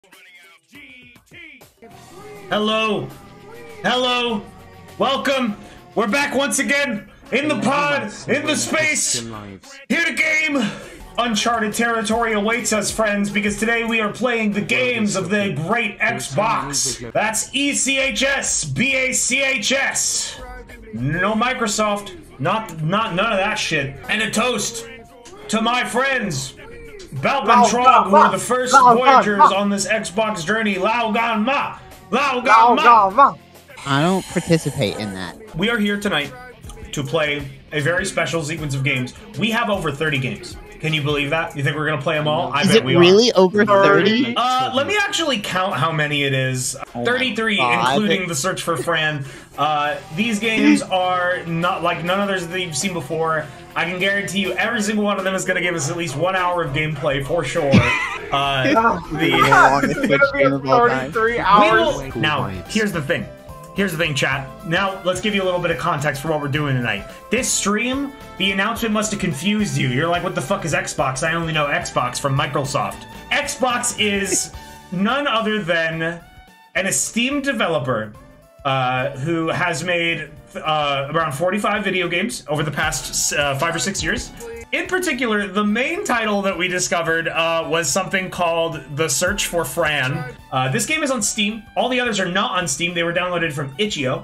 Hello. Hello. Welcome. We're back once again in the pod, in the space. Here to game. Uncharted territory awaits us, friends, because today we are playing the games of the great Xbox. That's ECHS, BACHS. No Microsoft. Not none of that shit. And a toast to my friends, Balp and Trog, who are the first voyagers on this Xbox journey. Lao Gan Ma. Lao Gan Ma. I don't participate in that. We are here tonight to play a very special sequence of games. We have over 30 games. Can you believe that? You think we're gonna play them all? I bet we are. Is it really over 30? Let me actually count how many it is. 33, including the search for Fran. These games are not like none others that you've seen before. I can guarantee you every single one of them is going to give us at least 1 hour of gameplay for sure. The longest game of all time. 33 hours. Now, here's the thing. Here's the thing, chat. Now, let's give you a little bit of context for what we're doing tonight. This stream, the announcement must have confused you. You're like, what the fuck is Xbox? I only know Xbox from Microsoft. Xbox is none other than an esteemed developer who has made around 45 video games over the past 5 or 6 years. In particular, the main title that we discovered was something called The Search for Fran. This game is on Steam. All the others are not on Steam. They were downloaded from Itch.io.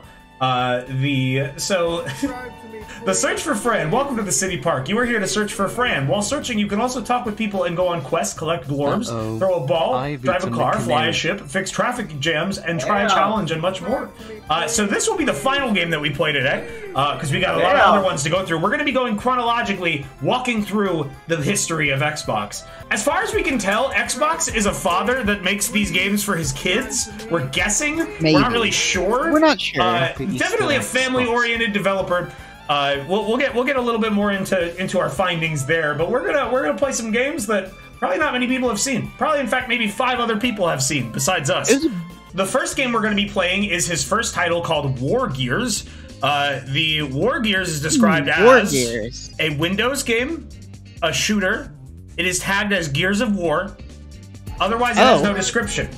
The Search for Fran. Welcome to the city park. You are here to search for Fran. While searching, you can also talk with people and go on quests, collect glorbs, throw a ball, drive a car, fly a ship, fix traffic jams, and try a challenge, and much more. So this will be the final game that we play today, because we got a lot of other ones to go through. We're going to be going chronologically, walking through the history of Xbox. As far as we can tell, Xbox is a father that makes these games for his kids. We're guessing. Maybe. We're not really sure. We're not sure. Definitely a family-oriented developer. We'll get a little bit more into our findings there, but we're gonna play some games that probably not many people have seen. Probably, in fact, maybe 5 other people have seen besides us. The first game we're going to be playing is his first title called War Gears. The War Gears is described as a Windows game, a shooter. It is tagged as Gears of War. Otherwise, it has no description.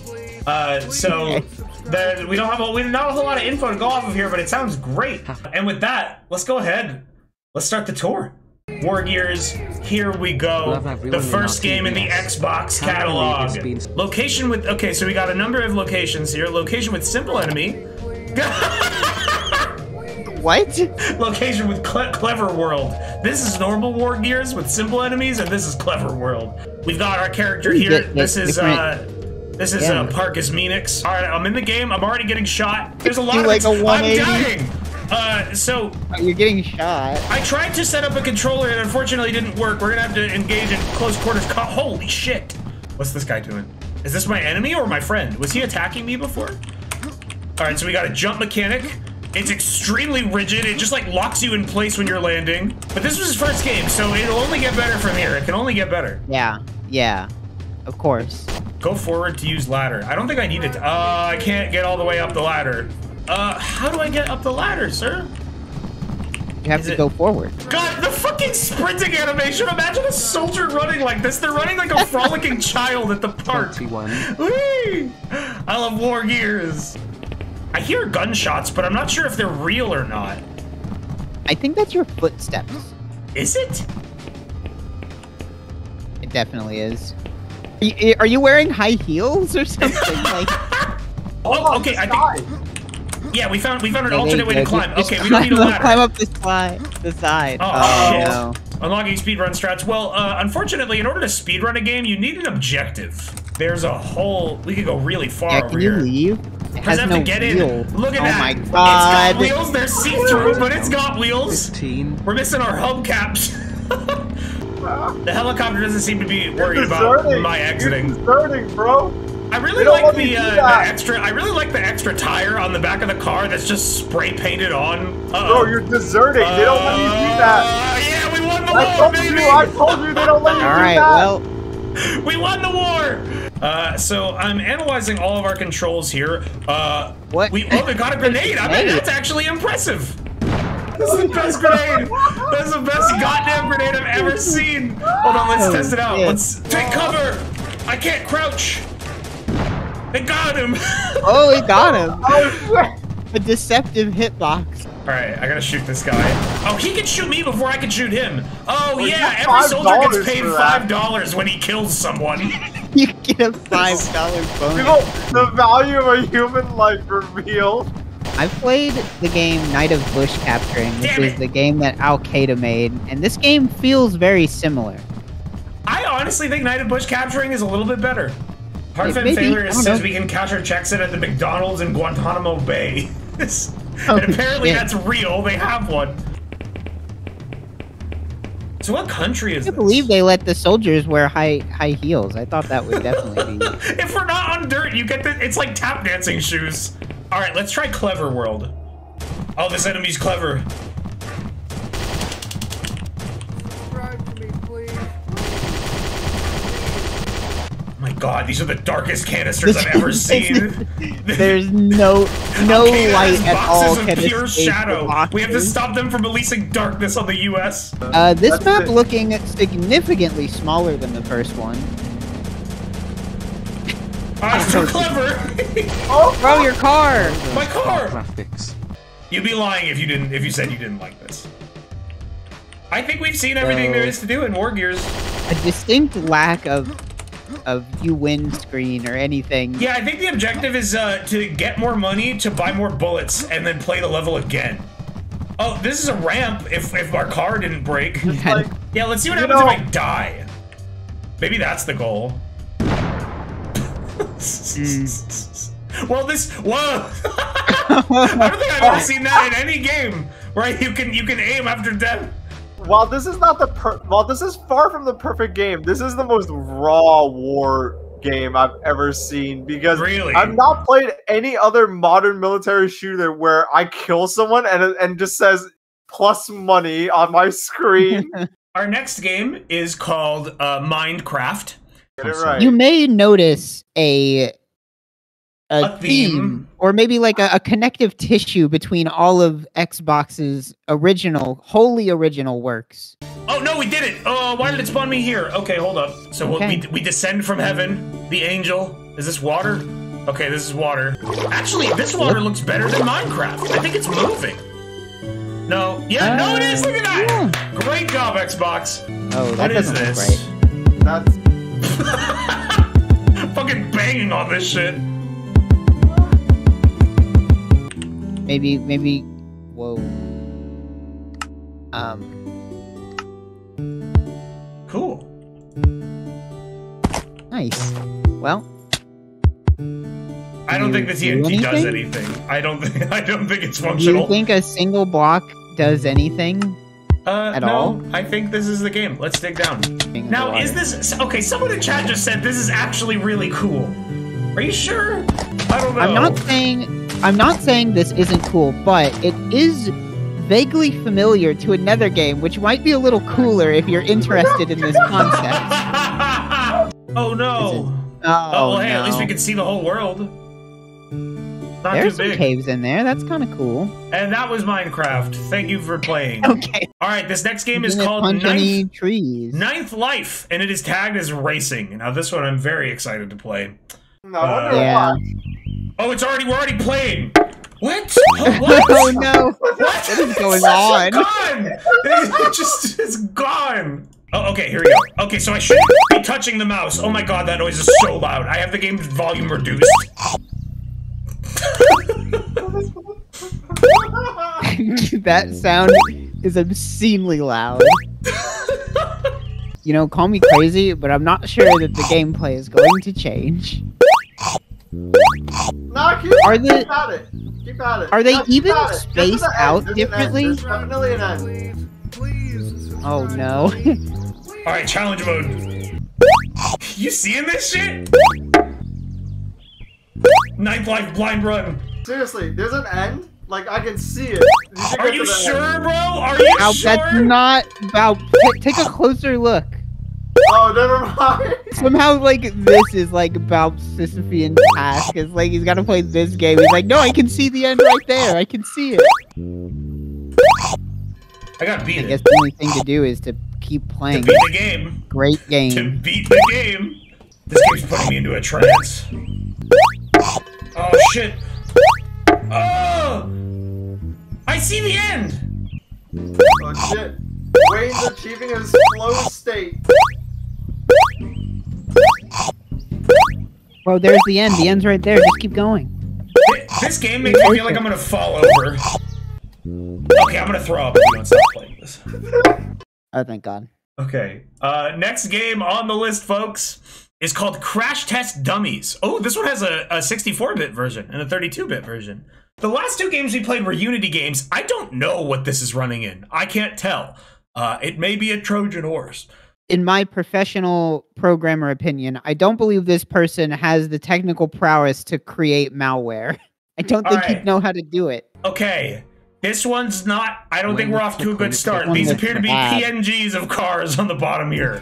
We don't have not a whole lot of info to go off of here, but it sounds great. And with that, let's go ahead. Let's start the tour. War Gears, here we go. The first game in the Xbox catalog. Location with, okay, so we got a number of locations here. Location with simple enemy. What? Location with Clever World. This is normal War Gears with simple enemies, and this is Clever World. We've got our character here. This is Parkus Menix. All right, I'm in the game. I'm already getting shot. There's a lot of I'm dying. You're getting shot. I tried to set up a controller and unfortunately it didn't work. We're gonna have to engage in close quarters. Holy shit! What's this guy doing? Is this my enemy or my friend? Was he attacking me before? All right, so we got a jump mechanic. It's extremely rigid. It just like locks you in place when you're landing. But this was his first game, so it'll only get better from here. It can only get better. Yeah, of course. Go forward to use ladder. I don't think I need it. I can't get all the way up the ladder. How do I get up the ladder, sir? You have to go forward. God, the fucking sprinting animation. Imagine a soldier running like this. They're running like a frolicking child at the park. 21. Whee! I love War Gears. I hear gunshots, but I'm not sure if they're real or not. I think that's your footsteps. Is it? It definitely is. Are you wearing high heels or something? Like. Oh, okay. I think. Yeah, we found an alternate way to climb. Okay, we don't need a ladder. Climb up the side. Oh, shit. No. Unlocking speedrun strats. Well, unfortunately, in order to speedrun a game, you need an objective. There's a whole. We could go really far over here. Can you leave? It has no get wheel. In. Look at that. Oh my god. It's got wheels. They're see-through, but it's got wheels. 15. We're missing our hubcaps. The helicopter doesn't seem to be worried about my exiting. You're deserting, bro. I really like the extra. I really like the extra tire on the back of the car that's just spray painted on. Bro, you're deserting. They don't let you do that. Yeah, we won the war, baby. I told you they don't let you do that. All right, well. We won the war. So I'm analyzing all of our controls here. What? We got a grenade. I mean, that's actually impressive. This is the best grenade. That's the best goddamn grenade I've ever seen. Hold on, let's test it out. Let's take cover. I can't crouch. They got him! Oh, he got him. Oh, A deceptive hitbox. Alright, I gotta shoot this guy. Oh, he can shoot me before I can shoot him. Oh, Well, yeah, you every get soldier gets $5 paid for that. $5 when he kills someone. You get a $5 bonus. People, the value of a human life revealed. I played the game Night of Bush Capturing, which Damn is it. the game that Al-Qaeda made, and this game feels very similar. I honestly think Night of Bush Capturing is a little bit better. Hardfed Maybe, Failure I don't says know. we can capture checks in at the McDonald's in Guantanamo Bay. Oh, And apparently shit. that's real. They have one. So what country is I this? believe they let the soldiers wear high heels. I thought that would definitely be. If we're not on dirt, you get the. It's like tap dancing shoes. All right, let's try Clever World. Oh, this enemy's clever. My God, these are the darkest canisters I've ever seen. There's no Al-Qaeda light has at all. boxes of can pure escape the shadow. We have to boxes. stop them from releasing darkness on the U.S. This That's map it. looking significantly smaller than the first one. It's too clever. Oh, Bro, your car! My car. You'd be lying if you said you didn't like this. I think we've seen everything there is to do in War Gears. A distinct lack of you win screen or anything. Yeah, I think the objective is to get more money to buy more bullets and then play the level again. Oh, this is a ramp if our car didn't break. like, Yeah, let's see what You happens know- if I die. Maybe that's the goal. Well, this whoa! I don't think I've ever seen that in any game, right? You can aim after death. while this is not the while this is far from the perfect game, this is the most raw war game I've ever seen because Really? I've not played any other modern military shooter where I kill someone and just says plus money on my screen. Our next game is called Minecraft. Get it right. You may notice a theme. or maybe like a connective tissue between all of Xbox's wholly original works. Oh no, we did it! Oh, why did it spawn me here? Okay, hold up. So Okay. we descend from heaven. The angel. Is this water? Okay, this is water. Actually, this water looks better than Minecraft. I think it's moving. No. Yeah, no, it is. Look at that. Great job, Xbox. Oh, that What is doesn't look this? right. That's Fucking banging on this shit. Maybe. Whoa. Cool. Nice. Well, I don't think the Do TNT does anything? anything. I don't think it's do you functional. think a single block does anything? at no, all? I think this is the game. Let's dig down. Being Now, underwater. is this... Okay, someone in chat just said this is actually really cool. Are you sure? I don't know. I'm not saying this isn't cool, but it is vaguely familiar to another game, which might be a little cooler if you're interested in this concept. Oh, no. Oh, well, hey, at least no. we can see the whole world. Not There's too some big. caves in there. That's kind of cool. And that was Minecraft. Thank you for playing. Okay. All right, this next game is Didn't called punch any Ninth, trees. Ninth Life, and it is tagged as racing. Now, this one I'm very excited to play. no, I wonder Yeah. why. Oh, we're already playing. What? Oh, what? Oh no! What? What is going It's on? gone. It's gone. Oh, okay, here we go. Okay, so I shouldn't be touching the mouse. Oh my god, that noise is so loud. I have the game's volume reduced. That sound is obscenely loud. You know, call me crazy, but I'm not sure that the gameplay is going to change. No, keep Are the- keep at it. Keep at it. are they No, keep even at it. There's spaced an end. out There's an end. differently? There's definitely an end. Oh no. All right, challenge mode. You seeing this shit? Ninth Life blind run. Seriously, there's an end. Like I can see it. should Are get you to the sure, end. bro? Are you Wow, sure? that's not about. Take a closer look. Oh, never mind. Somehow, like, this is like about Sisyphean task. It's like he's got to play this game. He's like, no, I can see the end right there. I can see it. I gotta beat I it. guess the only thing to do is to keep To playing. beat the game. Great To game. beat the game. This game's putting me into a trance. shit. Oh! I see the end! Oh shit. Wayne's achieving his flow state. Well, there's the end. The end's right there. Just keep going. This game makes me feel like I'm gonna fall over. Okay, I'm gonna throw up if you don't stop playing this. Oh, thank God. Okay, next game on the list, folks, is called Crash Test Dummies. Oh, this one has a 64-bit version and a 32-bit version. The last two games we played were Unity games. I don't know what this is running in. I can't tell. It may be a Trojan horse. In my professional programmer opinion, I don't believe this person has the technical prowess to create malware. I don't think he'd know how to do it. Okay, this one's not... I don't think we're off to a good start. These appear to be PNGs of cars on the bottom here.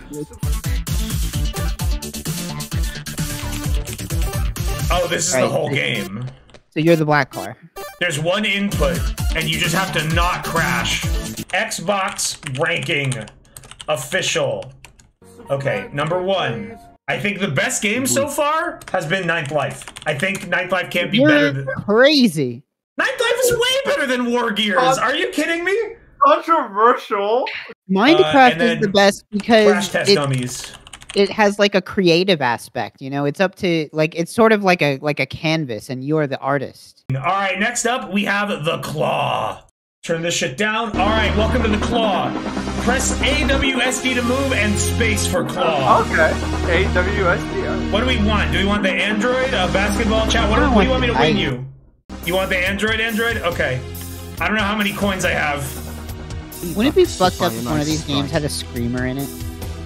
Oh, this is the whole game. So you're the black car. There's one input, and you just have to not crash. Xbox ranking. Official. Okay, number 1. I think the best game so far has been Ninth Life. I think Ninth Life can't be better than... crazy. Ninth Life is way better than War Gears. Are you kidding me? Controversial. Minecraft is the best because Crash Test Dummies. It has like a creative aspect, you know. It's up to like it's sort of like a canvas, and you're the artist. All right, next up we have the Claw. Turn this shit down. All right, welcome to the Claw. Press AWSD to move and space for Claw. Okay, AWSD. What do we want? Do we want the Android, basketball chat? What do you want me to win you? You want the Android? Okay. I don't know how many coins I have. Wouldn't it be fucked up if one of these games had a screamer in it?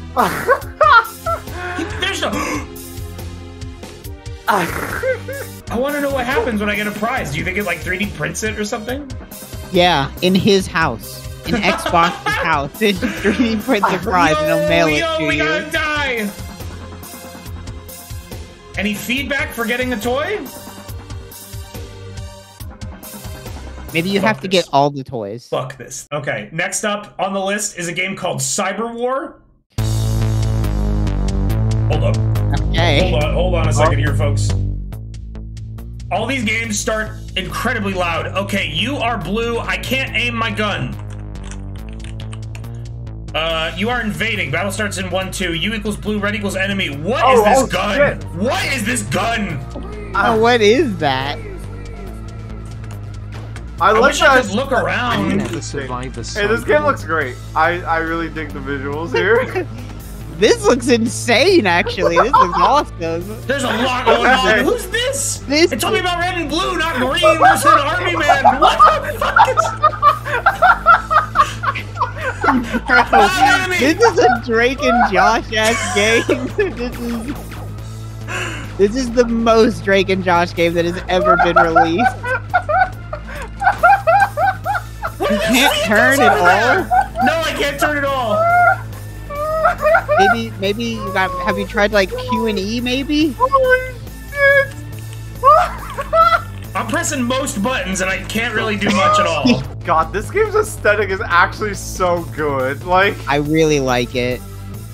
There's no... I want to know what happens when I get a prize. Do you think it like 3D prints it or something? Yeah, in his house. In Xbox's house. It 3D prints a prize and he'll mail it to we you. gotta die! Any feedback for getting a toy? Maybe you have to get all the toys. Fuck this. Okay, next up on the list is a game called Cyber War. Hold up. Okay. Hold on a second here, folks. All these games start incredibly loud. Okay, you are blue. I can't aim my gun. You are invading. Battle starts in 1-2. U equals blue, red equals enemy. What is this gun? Shit. What is this gun? What is that? I wish I could look around. Hey, this game looks great. I really dig the visuals here. This looks insane, actually. This looks awesome. There's a lot going on. Who's this? It told me about red and blue, not green. There's an army man. What the fuck is... Bro, this is a Drake and Josh ass game. This is the most Drake and Josh game that has ever been released. You can't turn at all? No, I can't turn at all. Maybe you got. Have you tried like Q and E? Maybe. Holy shit! I'm pressing most buttons and I can't really do much at all. God, this game's aesthetic is actually so good. Like, I really like it.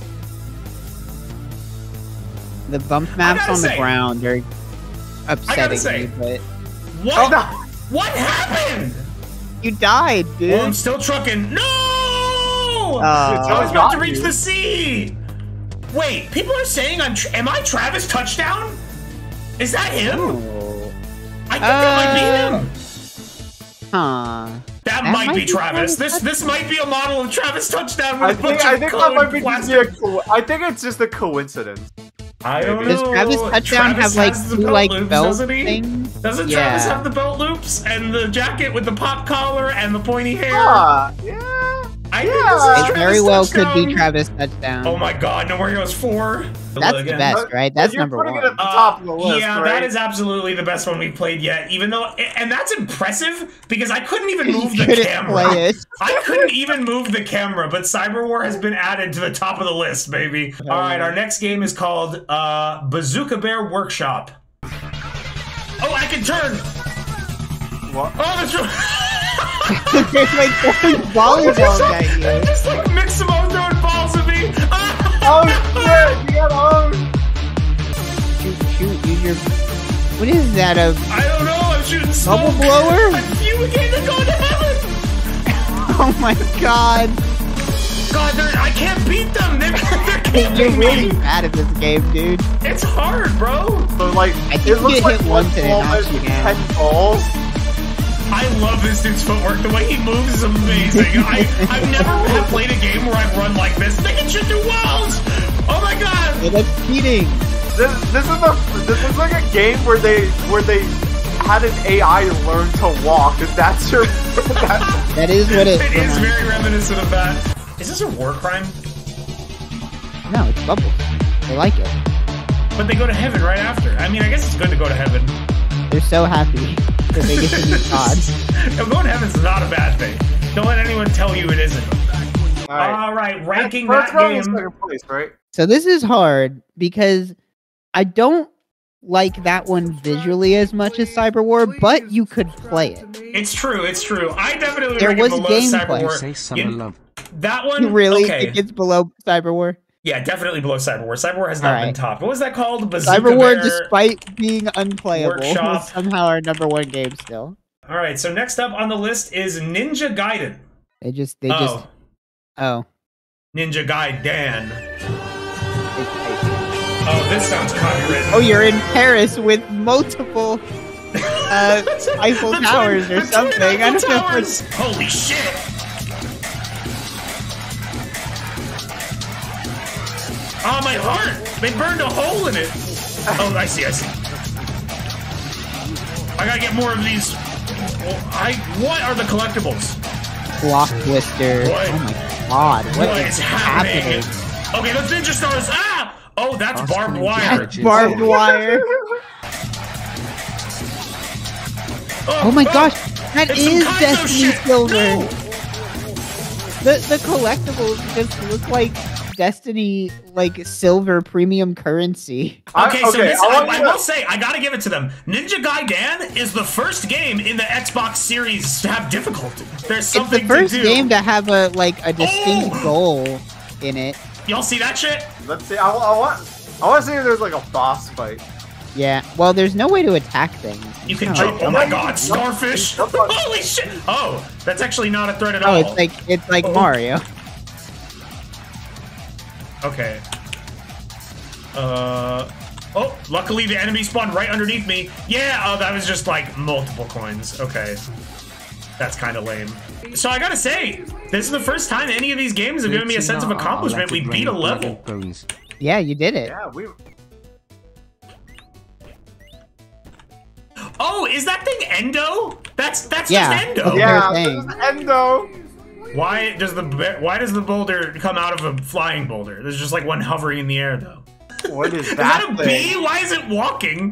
The bump maps on the ground are upsetting me, but what? What happened? You died, dude. Well, I'm still trucking. No! I was about to reach the sea. Wait, people are saying am I Travis Touchdown? Is that him? Oh. I think that might be him. Huh. That might be Travis. This might be a model of Travis Touchdown with I think that might be just I think it's just a coincidence. I don't know. Does Travis Touchdown have like two like belt things? Doesn't Travis have the belt loops and the jacket with the pop collar and the pointy hair? Yeah. I think this is Travis very well Touchdown. could be Travis Touchdown. Oh my God, No More Heroes 4. That's the best, right? That's You're number putting one. it at the top of the list, yeah, right? that is absolutely the best one we've played yet. Even though, and that's impressive because I couldn't even move the camera. I couldn't even move the camera, but Cyber War has been added to the top of the list, baby. All right, our next game is called Bazooka Bear Workshop. Oh, I can turn. What? Oh, that's right. There's like throwing volleyballs at you. They just like mix them all throwing balls at me. Oh shit! You got owned. Shoot, use your What is that? A I don't know. I'm shooting smoke. bubble blower? I'm fuming to go to heaven. Oh my god! God, I can't beat them. They're You're killing really me. bad at this game, dude. It's hard, bro. So like, I think it looks you like hit one once and it ball knocks has you down. 10 balls. I love this dude's footwork. The way he moves is amazing. I've never played a game where I've run like this. They can shoot through walls. Oh my god. It looks cheating. This is like a game where they had an AI learn to walk. And that's your. That is what it It is reminds very me reminiscent of that. Is this a war crime? of. No, it's bubble. They like it. But they go to heaven right after. I mean, I guess it's good to go to heaven. They're so happy that they get to meet God. No, going to heaven's not a bad thing. Don't let anyone tell you it isn't. All right, ranking that game. Second place, right? So this is hard because I don't like that one visually as much as Cyber War, but you could play it. It's true. It's true. I definitely There rank it was below gameplay. Cyber War. That one, Really? Okay. It gets below Cyber War? Yeah, definitely below Cyber War. Cyber War has not been topped. What was that called? Bazooka Cyber War, Bear despite being unplayable, Workshop. was somehow our number 1 game still. All right, so next up on the list is Ninja Gaiden. They just, Oh, Ninja Gaiden. Oh, this sounds copywritten. Oh, you're in Paris with multiple Eiffel Towers or something. I don't know if it's... Holy shit! Oh, my heart! They burned a hole in it! Oh, I see. I gotta get more of these. What are the collectibles? Block Blister. What? Oh my god. What is happening? Okay, those ninja stars. Ah! Oh, that's barbed wire. That's barbed wire. Oh my gosh. That It's is some Kaizo Destiny shit. Silver. No. The collectibles just look like Destiny, like silver premium currency. Okay, so this, I I will say, I gotta give it to them. Ninja Gaiden is the first game in the Xbox series to have difficulty. There's It's something the first to do. game to have a distinct goal in it. Y'all see that shit? Let's see. I want to see if there's like a boss fight. Yeah. Well, there's no way to attack things. You can It's jump. not Oh like- my god, starfish! Holy shit! Oh, that's actually not a threat at Oh, all. it's like Mario. Okay. Oh, luckily the enemy spawned right underneath me. Yeah, oh, that was just like multiple coins. Okay. That's kind of lame. So I gotta say, this is the first time any of these games have given me a sense of accomplishment. We beat a level. Yeah, you did it. Yeah, we. Oh, is that thing Endo? That's Yeah. just Endo. Okay. Yeah, They're this is Endo. Why does the boulder come out of a flying boulder? There's just like one hovering in the air though. What is Is that that a thing? bee? Why is it walking?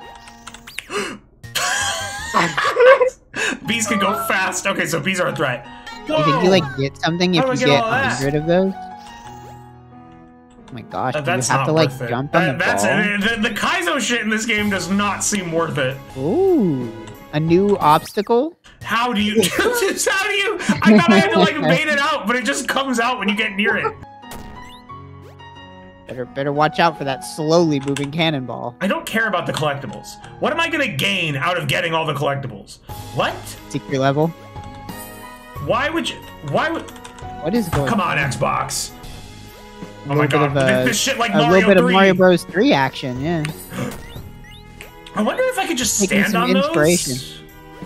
Bees can go fast. Okay, so bees are a threat. Whoa. You think you like get something if How do I you get get all that? 100 of those? Oh my gosh, do you That's have not to like worth it. jump on the That's ball? the Kaizo shit in this game does not seem worth it. Ooh, a new obstacle? How do you? How do you? I thought I had to like bait it out, but it just comes out when you get near it. Better watch out for that slowly moving cannonball. I don't care about the collectibles. What am I gonna gain out of getting all the collectibles? What? Secret level? Why would you? Why would? What is going Come on, Xbox. A Oh my little god, bit of this shit like a Mario little bit 3. of Mario Bros. 3 action, yeah. I wonder if I could just Taking stand some on inspiration. those.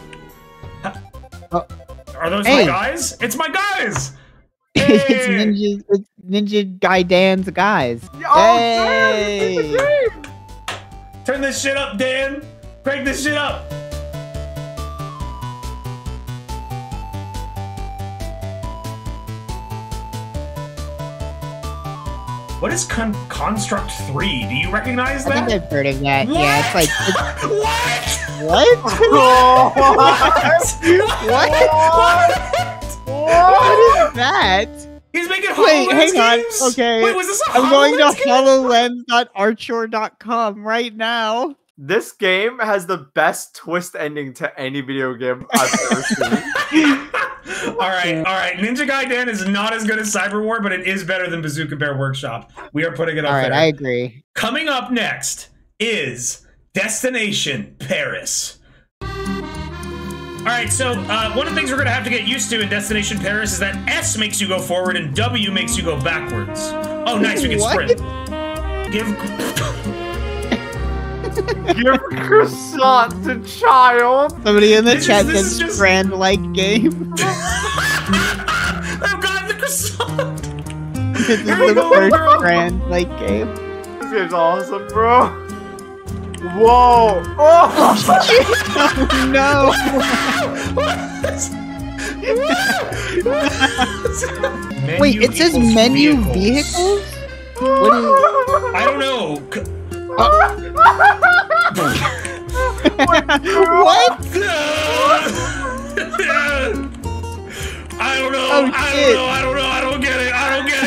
Oh. Are those Hey. my guys? It's my guys! It's Ninja Gaiden's guys. Oh, Yay! damn, this is great. Turn this shit up, Dan! Crank this shit up! What is Construct 3? Do you recognize I that? think I've heard of that. What? Yeah, it's like What? what? What? What is that? He's making Wait, HoloLens hang on. games? Okay. Wait, was this a I'm going HoloLens to game? hololens.archer.com right now. This game has the best twist ending to any video game I've ever seen. all right. Ninja Gaiden is not as good as Cyber War, but it is better than Bazooka Bear Workshop. We are putting it up All right, there. I agree. Coming up next is Destination Paris. Alright, so one of the things we're gonna have to get used to in Destination Paris is that S makes you go forward and W makes you go backwards. Oh, nice, we can sprint. Give croissant to child. Somebody in the chat says just... Strand-like game. I've got the croissant. This is the first Strand-like game. This game's awesome, bro. Whoa! Oh no! Wait, it says menu vehicles? What is... I don't know. What? I don't know. Oh, I don't get it.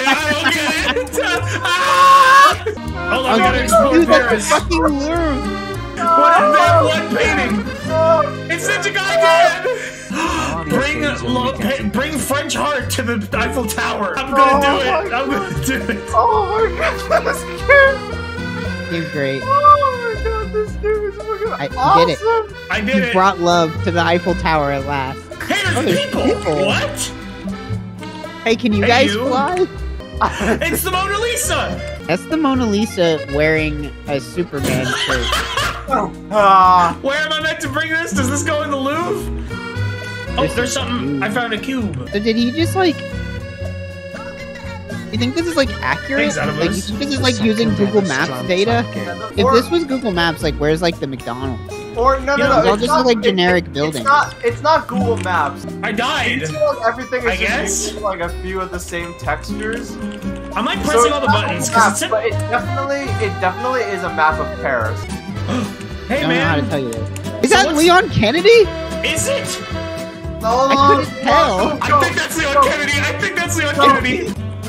Hold on, I gotta explore dude, Paris. that's a fucking lure. What is that one painting? It's such a goddamn. Bring French heart to the Eiffel Tower. I'm gonna do it. I'm gonna do it. Oh my god, this game. He's great. Oh my god, this game is fucking awesome. Did it. I did You it. brought love to the Eiffel Tower at last. Hey, there's people. What? Hey, can you guys fly? It's the Mona Lisa. That's the Mona Lisa wearing a Superman shirt. Where am I meant to bring this? Does this go in the Louvre? Oh, there's something. I found a cube. So did he just like... You think this is like accurate? Like, you think this is like using Google Maps data? If this was Google Maps, like where's like the McDonald's? Or no, They'll just look like generic buildings. It's not Google Maps. I died. Everything is I guess like a few of the same textures. I'm like pressing all the buttons because but it definitely is a map of Paris. Hey I don't man, know how to tell you this. Is that Leon Kennedy? Is it? No, I couldn't tell. I think that's Leon Kennedy.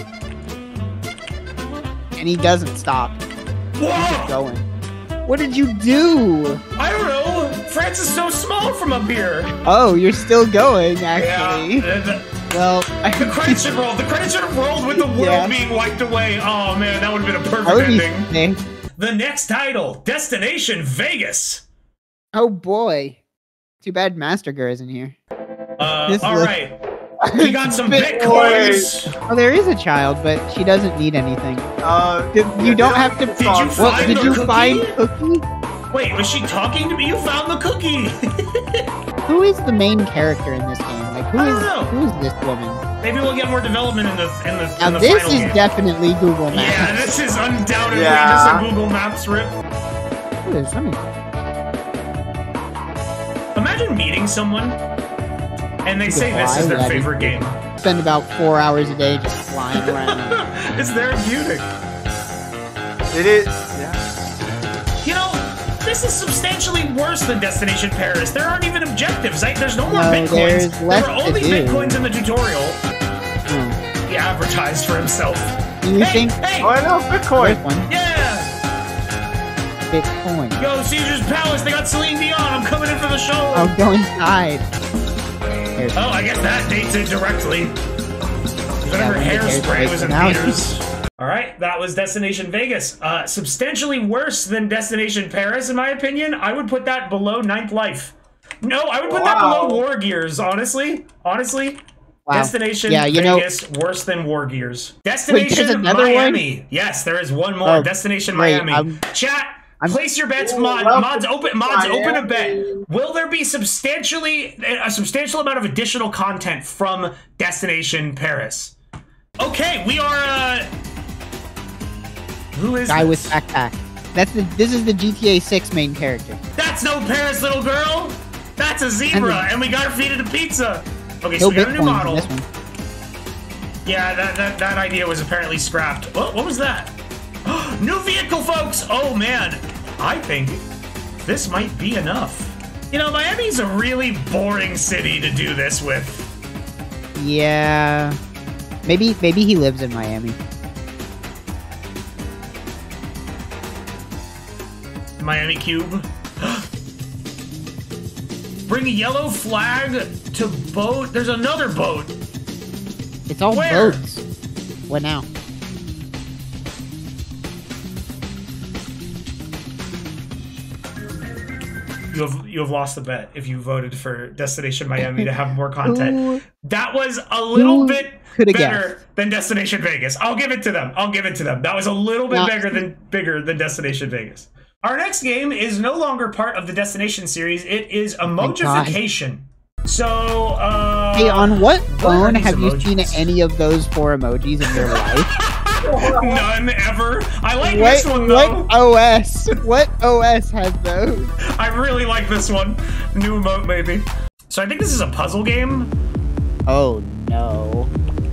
And he doesn't stop. Whoa! Keep going. What did you do? I don't know. France is so small from up here. Oh, you're still going, actually. Yeah. Well, the credits should roll. The credits should have rolled with the world being wiped away. Oh man, that would have been a perfect ending. The next title, Destination Vegas. Oh boy. Too bad Masterger isn't here. Alright. We got some Bitcoins. Oh, there is a child, but she doesn't need anything. You don't have to... Did you find Cookie? Wait, was she talking to me? You found the cookie! Who is the main character in this game? Like, who is this woman? Maybe we'll get more development in the now, this is definitely Google Maps. Yeah, this is undoubtedly just a Google Maps rip. What is that? Imagine meeting someone, and they say this is their favorite game. Spend about 4 hours a day just flying around. It's therapeutic. It is. You know, this is substantially worse than Destination Paris. There aren't even objectives. There's no more Bitcoins. There are only Bitcoins in the tutorial. He advertised for himself. You think? Hey! Oh, I know, Bitcoin. Yeah! Bitcoin. Yo, Caesar's Palace, they got Celine Dion. I'm coming in for the show. I'll go inside. Oh, I guess that dates it directly. Whatever hairspray was in theaters. Alright, that was Destination Vegas. Substantially worse than Destination Paris, in my opinion. I would put that below Ninth Life. No, I would put that below War Gears, honestly. Honestly. Wow. Destination Vegas, worse than War Gears. Destination Miami. Yes, there is one more. Destination Miami. Chat, place your bets. Mods, open a bet. Will there be a substantial amount of additional content from Destination Paris? Okay, we are who is guy with backpack? This is the GTA 6 main character. That's no Paris, little girl. That's a zebra, and we got her feet into pizza. Okay, so we got a new model. Yeah, that idea was apparently scrapped. Oh, what was that? New vehicle, folks! Oh man, I think this might be enough. You know, Miami's a really boring city to do this with. Yeah, maybe he lives in Miami. Miami Cube. Bring a yellow flag to boat. There's another boat. It's all boats. What now? you have lost the bet if you voted for Destination Miami to have more content. That was a little bit better than Destination Vegas. I'll give it to them. That was a little bit bigger than Destination Vegas. Our next game is no longer part of the Destination series. It is Emojification. So, hey, on what phone have you seen any of those 4 emojis in your life? None ever. I like this one though. What OS has those? I really like this one. New emote maybe. So I think this is a puzzle game. Oh no.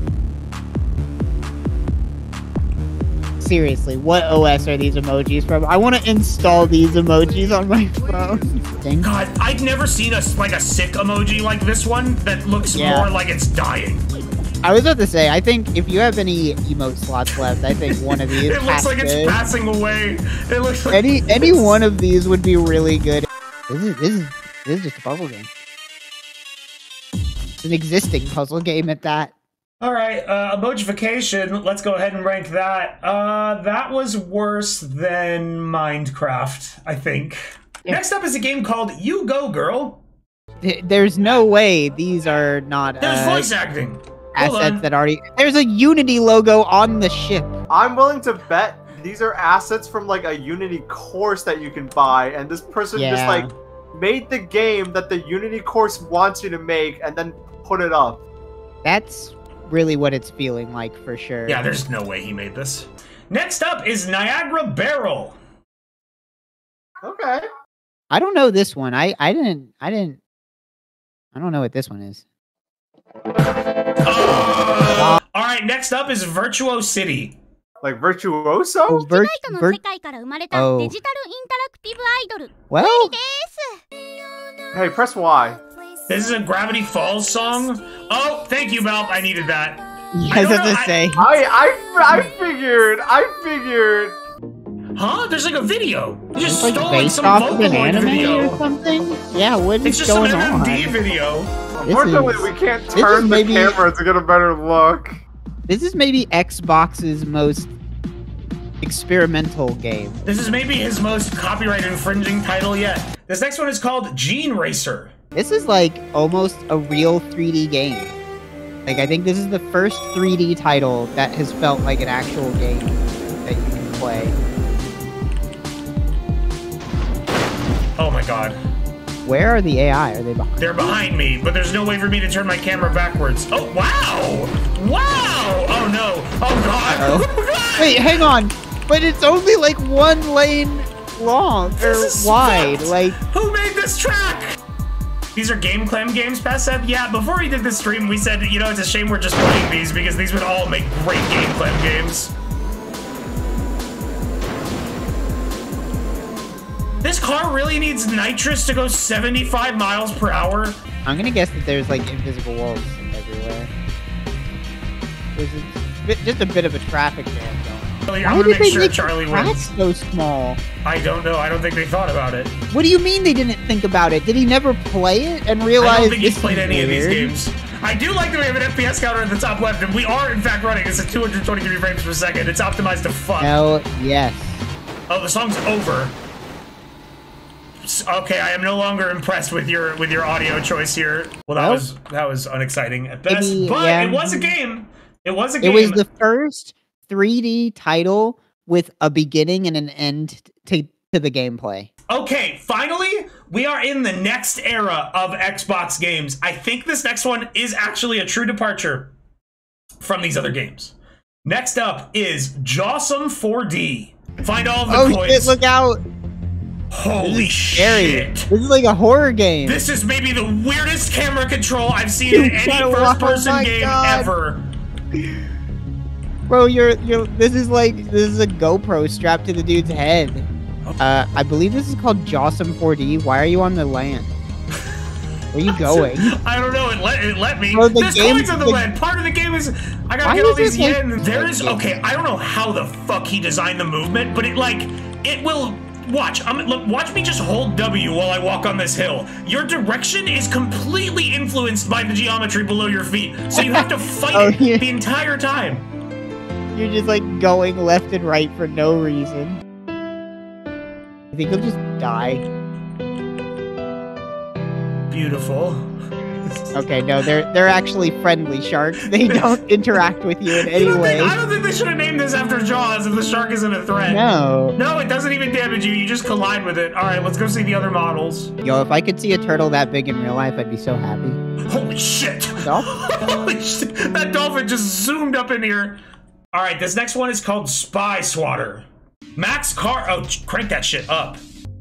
Seriously, what OS are these emojis from? I want to install these emojis on my phone. God, I've never seen a sick emoji like this one that looks more like it's dying. I was about to say, I think if you have any emote slots left, I think one of these. It looks like it's passing away. It looks like any one of these would be really good. This is just a puzzle game. It's an existing puzzle game at that. All right, Emojification. Let's go ahead and rank that. That was worse than Minecraft, I think. Yeah. Next up is a game called You Go Girl. There's no way these are not. There's voice acting. Assets that already. There's a Unity logo on the ship. I'm willing to bet these are assets from like a Unity course that you can buy, and this person just like made the game that the Unity course wants you to make, and then put it up. That's really what it's feeling like for sure. Yeah, there's no way he made this. Next up is Niagara Barrel. Okay. I don't know this one. I don't know what this one is. All right, next up is Virtuo City. Like Virtuoso? Well, hey, press Y. This is a Gravity Falls song. Oh, thank you, Mel. I needed that. Yes, I was to say. I figured. Huh? There's like a video. You just like stole based some off of an Vocaloid anime video or something. Yeah, what it's is just going some on? MMD video. Unfortunately, we can't turn the camera to get a better look. This is maybe Xbox's most experimental game. This is maybe his most copyright infringing title yet. This next one is called Gene Racer. This is like almost a real 3D game. Like, I think this is the first 3D title that has felt like an actual game that you can play. Oh my god. Where are the AI? Are they behind? They're behind me, but there's no way for me to turn my camera backwards. Oh, wow! Wow! Oh no! Oh god! Uh-oh. Wait, hang on! But it's only like 1 lane long, or wide, fucked. like... Who made this track? These are Game Clam games, Paseb? Yeah, before we did this stream, we said, you know, it's a shame we're just playing these because these would all make great Game Clam games. This car really needs nitrous to go 75 miles per hour? I'm gonna guess that there's like invisible walls everywhere. There's just a bit of a traffic jam going on. I'm gonna make sure Charlie wins. So small. I don't know. I don't think they thought about it. What do you mean they didn't think about it? Did he never play it and realize? I don't think he's played any of these games. I do like that we have an FPS counter at the top left, and we are in fact running this at 223 frames per second. It's optimized to fuck. Hell yes. Oh, the song's over. Okay, I am no longer impressed with your audio choice here. Well, that was unexciting at best, but it was a game. It was a game. It was the first 3D title with a beginning and an end to the gameplay. Okay, finally, we are in the next era of Xbox games. I think this next one is actually a true departure from these other games. Next up is Jawsome 4D. Find all of the coins. Shit, look out! Holy shit! This is like a horror game. This is maybe the weirdest camera control I've seen in any first-person game ever. Bro, this is a GoPro strapped to the dude's head. I believe this is called Jawsome 4D. Why are you on the land? Where are you going? I don't know. It let me. Bro, There's coins on the land. Part of the game is I gotta get all these yen. Okay. I don't know how the fuck he designed the movement, but it will. Watch. Watch me just hold W while I walk on this hill. Your direction is completely influenced by the geometry below your feet, so you have to fight it the entire time. You're just like going left and right for no reason. I think he'll just die. Beautiful. Okay, no, they're actually friendly sharks. They don't interact with you in any way. I don't think they should have named this after Jaws if the shark isn't a threat. No. No, it doesn't even damage you. You just collide with it. All right, let's go see the other models. Yo, if I could see a turtle that big in real life, I'd be so happy. Holy shit. Holy shit. That dolphin just zoomed up in here. All right, this next one is called Spy Swatter. Max car. Oh, crank that shit up.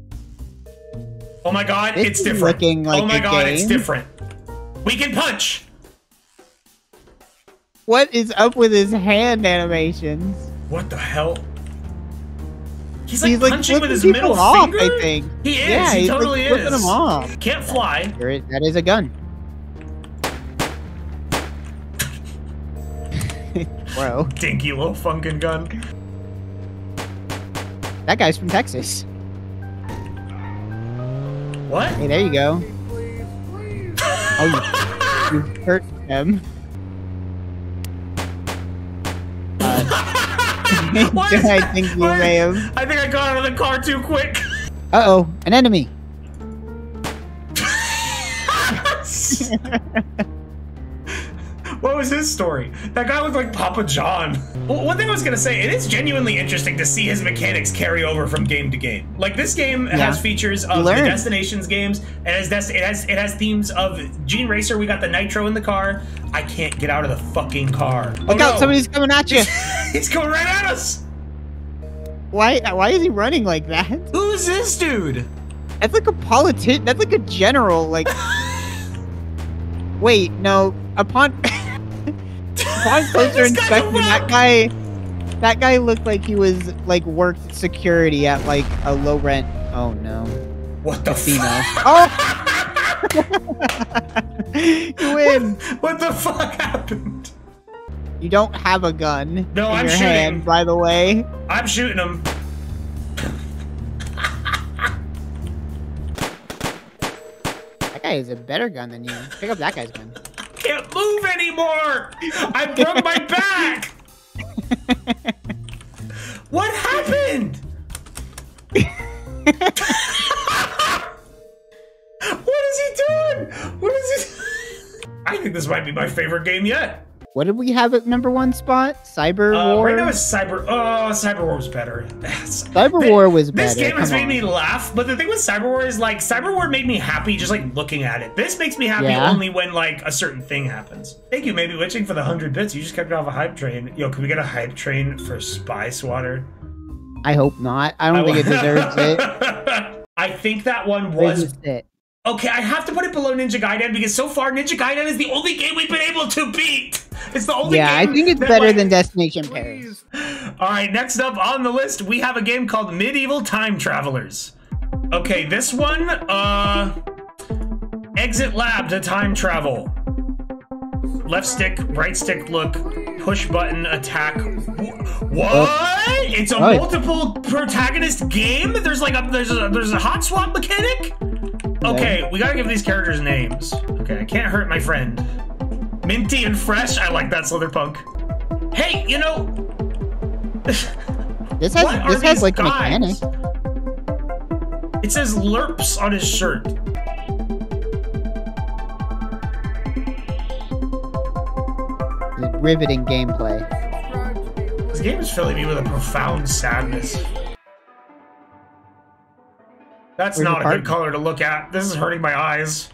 Oh my god, it's different. Like oh my god, game. It's different. We can punch. What is up with his hand animations? What the hell? He's like punching with his flipping middle people off, finger? I think. He is. Yeah, he he's totally like flipping is. them off. Can't fly. That is a gun. Bro. Dinky little funkin' gun. That guy's from Texas. What? Hey, there you go. Oh, you hurt him. I think you may have. I think I got out of the car too quick. Uh-oh, an enemy. What was his story? That guy looked like Papa John. Well, one thing I was gonna say, it is genuinely interesting to see his mechanics carry over from game to game. Like this game has features of the Destinations games, and it has themes of Gene Racer. We got the nitro in the car. I can't get out of the fucking car. Look out! Somebody's coming at you. He's coming right at us. Why is he running like that? Who's this dude? That's like a politician. That's like a general. Like, wait, no. Upon closer inspection, that guy looked like he was like worked security at like a low rent. Oh no! What the fuck? Oh! You win. What the fuck happened? You don't have a gun. No, I'm your shooting. Hand, by the way. I'm shooting him. That guy has a better gun than you. Pick up that guy's gun. Can't move anymore. I broke my back. What happened? What is he doing? What is he? I think this might be my favorite game yet. What did we have at #1 spot? Cyber War? Right now it's Cyber... Oh, Cyber War was better. Cyber War was better. This game has made me laugh, but the thing with Cyber War is, like, Cyber War made me happy just, like, looking at it. This makes me happy only when, like, a certain thing happens. Thank you, Maybe Witching, for the 100 bits. You just kept it off a hype train. Yo, can we get a hype train for Spy Swatter? I hope not. I don't think it deserves it. I think that one was... it? Okay, I have to put it below Ninja Gaiden because so far Ninja Gaiden is the only game we've been able to beat. It's the only game. Yeah, I think it's better than Destination Paris. All right, next up on the list, we have a game called Medieval Time Travelers. Okay, this one, exit lab to time travel. Left stick, right stick, look, push button, attack. What? It's a multiple protagonist game? There's like there's a hot swap mechanic? Okay, we gotta give these characters names. Okay, I can't hurt my friend. Minty and Fresh, I like that, Slitherpunk. Hey, you know... This has like mechanics. It says Lerps on his shirt. Riveting gameplay. This game is filling me with a profound sadness. That's not a good color to look at. This is hurting my eyes.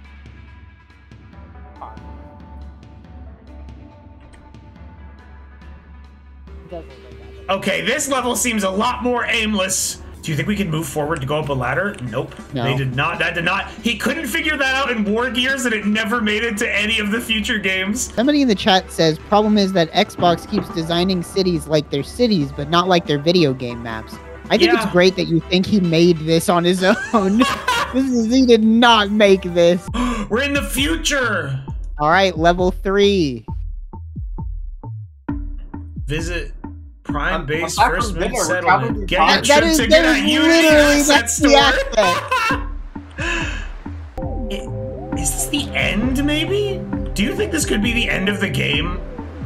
Okay, this level seems a lot more aimless. Do you think we can move forward to go up a ladder? Nope. No. They did not. That did not. He couldn't figure that out in War Gears, and it never made it to any of the future games. Somebody in the chat says, problem is that Xbox keeps designing cities like they're cities, but not like their video game maps. I think it's great that you think he made this on his own. He did not make this. We're in the future. All right, level 3. Visit Prime Base First Mid Settlement. Get your that trip is to get a Unity asset store. Is this the end, maybe? Do you think this could be the end of the game?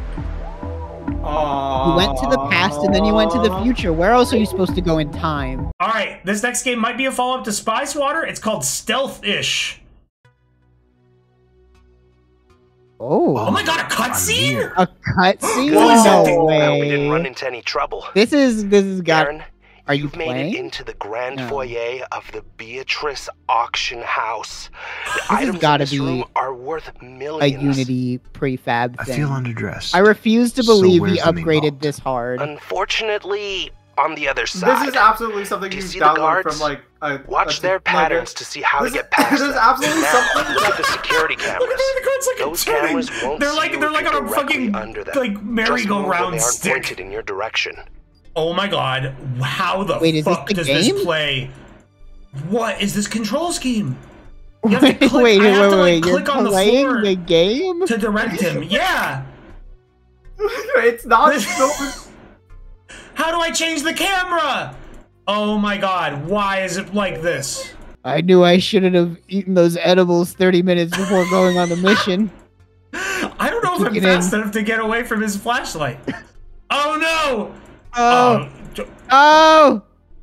You went to the past and then you went to the future. Where else are you supposed to go in time? All right, this next game might be a follow-up to Spy Swatter. It's called Stealth-ish. Oh my god, a cutscene? A cutscene? Whoa. No way. Now we didn't run into any trouble. This is got. Darren, Are you you've made playing? it into the grand No. foyer of the Beatrice auction house. The This has items in gotta this be room are worth A millions. Unity prefab I thing. feel underdressed. I refuse to So believe where's we the upgraded vault? this hard. Unfortunately, on the other side. This is absolutely something Do you you see the download guards? from like a Watch their patterns to see how to get past This is them. absolutely Now, something. look at the security cameras. Look at the cards like Those turning. cameras won't They're see like you they're if like you're on a directly fucking under them. like Just move when merry-go-round they aren't stick. pointed in your direction. Oh my god, how the Wait, is this fuck the does game? this play? What is this control scheme? You have to Wait, click, wait, I have to like wait, click you're on the playing floor the game? to direct him. Yeah. It's not so. How do I change the camera? Oh my god, why is it like this? I knew I shouldn't have eaten those edibles 30 minutes before going on the mission. I don't know if I'm Get fast in. enough to get away from his flashlight. Oh no! Oh! Oh!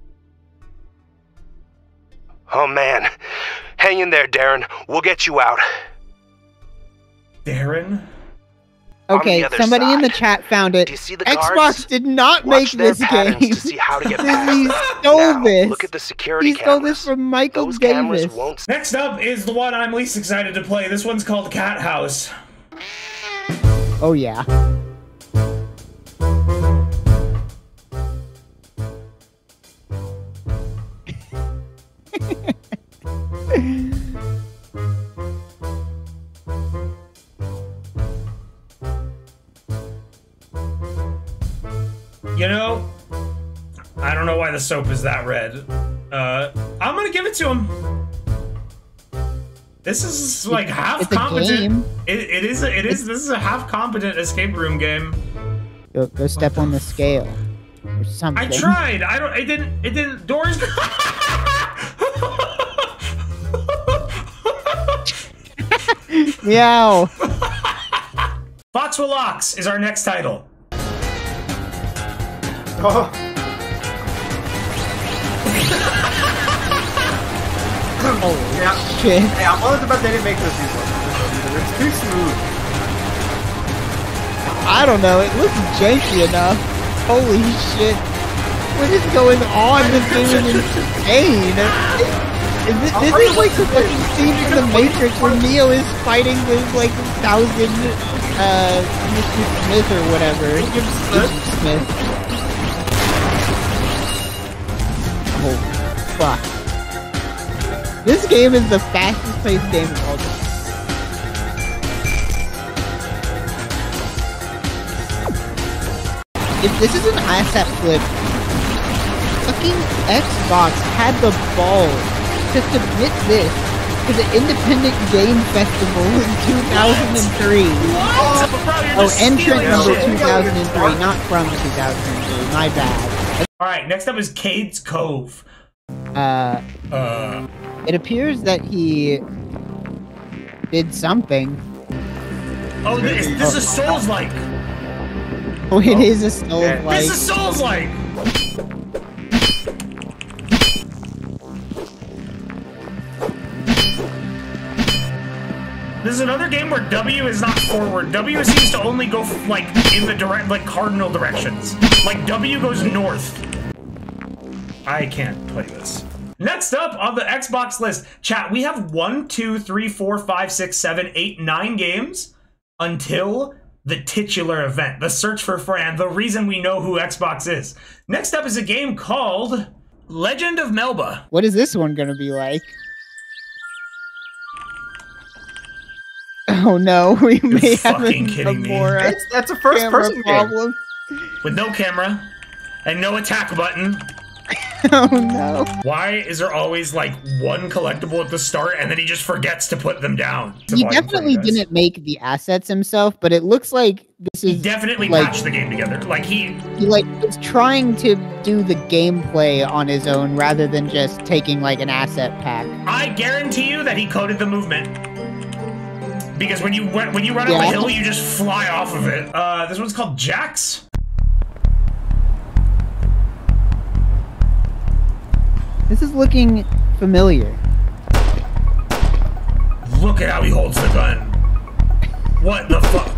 Oh man. Hang in there, Darren. We'll get you out. Darren? On Okay, the other somebody in the side. chat found it. Do you see the Xbox guards? did not Watch make their this patterns game. to see how to get he past. stole Now, this. Look at the security He stole cameras. this from Michael Those Davis. cameras won't. Next up is the one I'm least excited to play. This one's called Cat House. Oh yeah. You know, I don't know why the soap is that red. I'm gonna give it to him. This is like half it's a competent. game. It is. This is a half competent escape room game. Go step on the scale. Or something. I tried. I don't. It didn't. It didn't. Doors. Meow. Fox with Locks is our next title. Oh. Holy Yeah. shit. Hey, I'm willing to bet they didn't make this easy. It's too smooth. I don't know. It looks janky enough. Holy shit. What is going on? This game is insane. This is like the fucking scene from The Matrix where Neo is fighting this like 1,000 Mr. Smith or whatever. Agent Smith. Oh fuck. This game is the fastest paced game of all time. If this is an asset flip, fucking Xbox had the balls to submit this to the Independent Game Festival in 2003. Oh, entrant number 2003, not from 2003. My bad. All right. Next up is Cade's Cove. It appears that he did something. Oh, this is Souls-like. Oh, it is a Souls like. This is Souls-like. This is another game where W is not forward. W seems to only go like in the like cardinal directions. Like W goes north. I can't play this. Next up on the Xbox list, chat, we have 1, 2, 3, 4, 5, 6, 7, 8, 9 games until the titular event, the search for Fran, the reason we know who Xbox is. Next up is a game called Legend of Melba. What is this one gonna be like? Oh no, we may have fucking kidding me. more That's a first-person game. problem. With no camera and no attack button. Oh no. Why is there always like one collectible at the start and then he just forgets to put them down? He definitely didn't make the assets himself, but it looks like this He is definitely like, patched the game together. Like he like is trying to do the gameplay on his own rather than just taking like an asset pack. I guarantee you that he coded the movement. Because when you run up a hill, you just fly off of it. This one's called Jax. This is looking familiar. Look at how he holds the gun. What the fuck?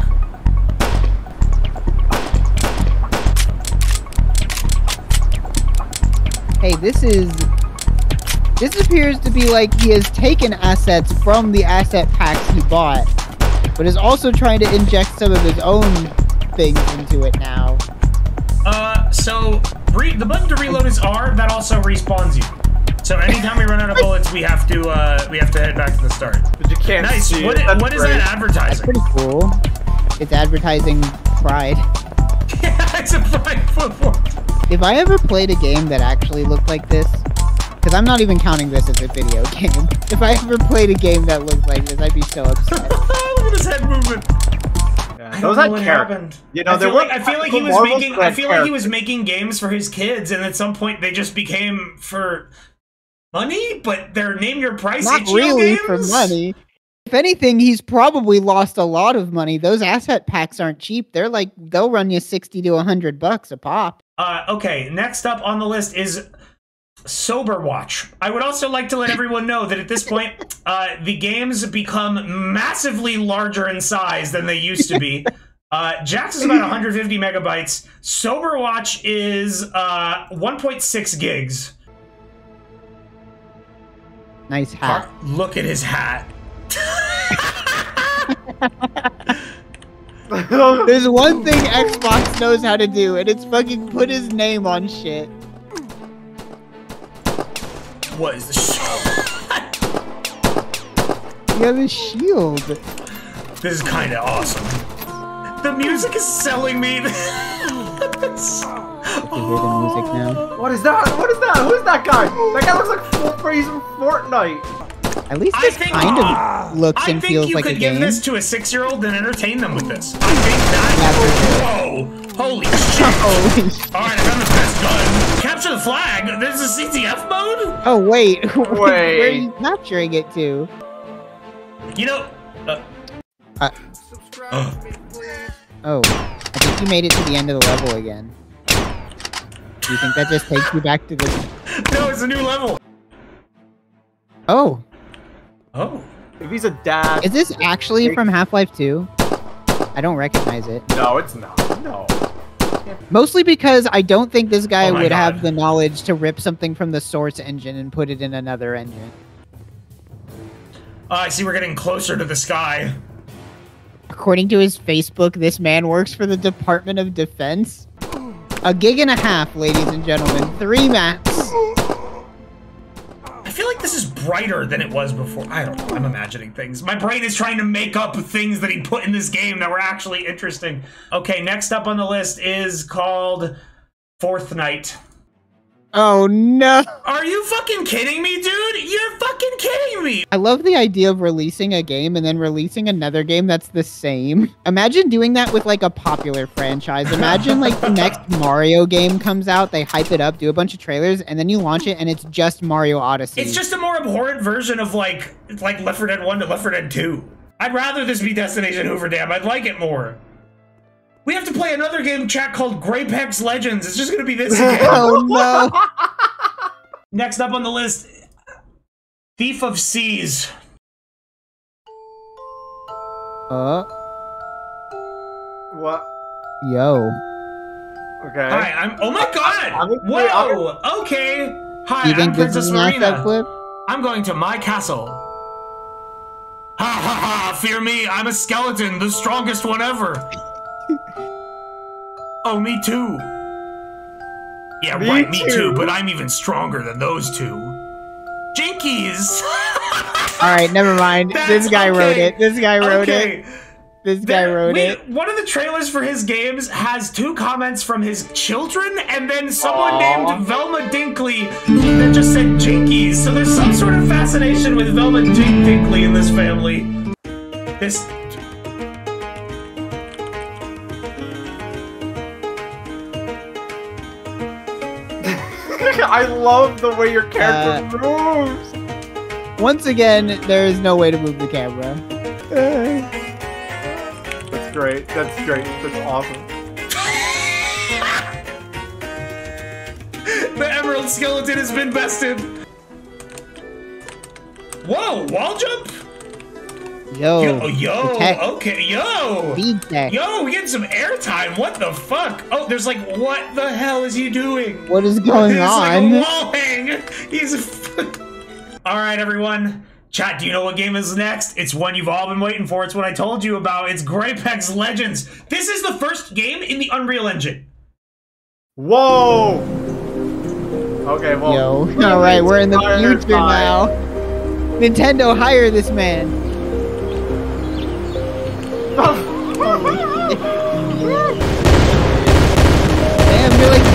Hey, this appears to be like he has taken assets from the asset packs he bought, but is also trying to inject some of his own things into it now. So the button to reload is R. That also respawns you. So anytime we run out of bullets, we have to head back to the start. But you can't see What it. is that advertising? Pretty cool. It's advertising pride. Yeah, it's a pride football. If I ever played a game that actually looked like this, because I'm not even counting this as a video game. If I ever played a game that looked like this, I'd be so upset. Look at his head movement. Yeah, those had happened. You know, I feel like he was making games for his kids, and at some point they just became for money, but they're name your price. Not really for money. If anything, he's probably lost a lot of money. Those asset packs aren't cheap. They'll run you $60 to $100 a pop. Okay, next up on the list is Sober Watch. I would also like to let everyone know that at this point, the games become massively larger in size than they used to be. Jax is about 150 megabytes. Sober Watch is 1.6 gigs. Nice hat. Look at his hat. There's one thing Xbox knows how to do, and it's fucking put his name on shit. What is this? You have a shield. This is kind of awesome. The music is selling me. I can hear the music now. What is that? What is that? Who is that guy? That guy looks like full praise from Fortnite. At least this kind of looks and feels like a game. I think you could give this to a 6-year-old and entertain them with this. I think that. Whoa! Holy shit! Holy shit. All right, I found the best gun. Capture the flag. There's a CTF mode. Oh wait, where are you capturing it to? You know. Oh, I think you made it to the end of the level again. Do you think that just takes you back to the? No, it's a new level. Oh. Oh. If he's a dad. Is this actually from Half-Life 2? I don't recognize it. No, it's not. No. Mostly because I don't think this guy would have the knowledge to rip something from the source engine and put it in another engine. I see we're getting closer to the sky. According to his Facebook, this man works for the Department of Defense. 1.5 gigs, ladies and gentlemen. 3 maps. I feel like this is brighter than it was before. I don't know. I'm imagining things. My brain is trying to make up things that he put in this game that were actually interesting. Okay, next up on the list is called Fourth Night. Oh no. Are you fucking kidding me, dude? You're fucking kidding me. I love the idea of releasing a game and then releasing another game that's the same. Imagine doing that with like a popular franchise. Imagine like the next Mario game comes out, they hype it up, do a bunch of trailers, and then you launch it and it's just Mario Odyssey. It's just a more abhorrent version of like Left 4 Dead 1 to Left 4 Dead 2. I'd rather this be Destination Hooverdam. I'd like it more. We have to play another game chat called Grapex Legends. It's just gonna be this again. Oh no. Next up on the list, Thief of Seas. What? Yo. Okay. Hi, oh my god! Whoa! Okay. Hi, I'm Princess Marina. I'm going to my castle. Ha ha ha! Fear me, I'm a skeleton, the strongest one ever. Oh, me too. Yeah, right, me too, but I'm even stronger than those two. Jinkies! Alright, never mind. This guy wrote it. This guy wrote it. This guy wrote it. One of the trailers for his games has 2 comments from his children, and then someone named Velma Dinkley that just said Jinkies. So there's some sort of fascination with Velma Dinkley in this family. This... I love the way your character moves. Once again, there is no way to move the camera. That's great. That's great. That's awesome. The Emerald Skeleton has been bested. Whoa, wall jump? Yo, tech. okay, yo! Speed tech. Yo, we getting some airtime, what the fuck? Oh, there's like, what the hell is he doing? What is going It's on? like a wall hang! He's... Alright, everyone. Chat, do you know what game is next? It's one you've all been waiting for. It's what I told you about. It's Echs Legends. This is the first game in the Unreal Engine. Whoa! Okay, well... Yo, alright, we're in the future now. Nintendo, hire this man. Damn, you're like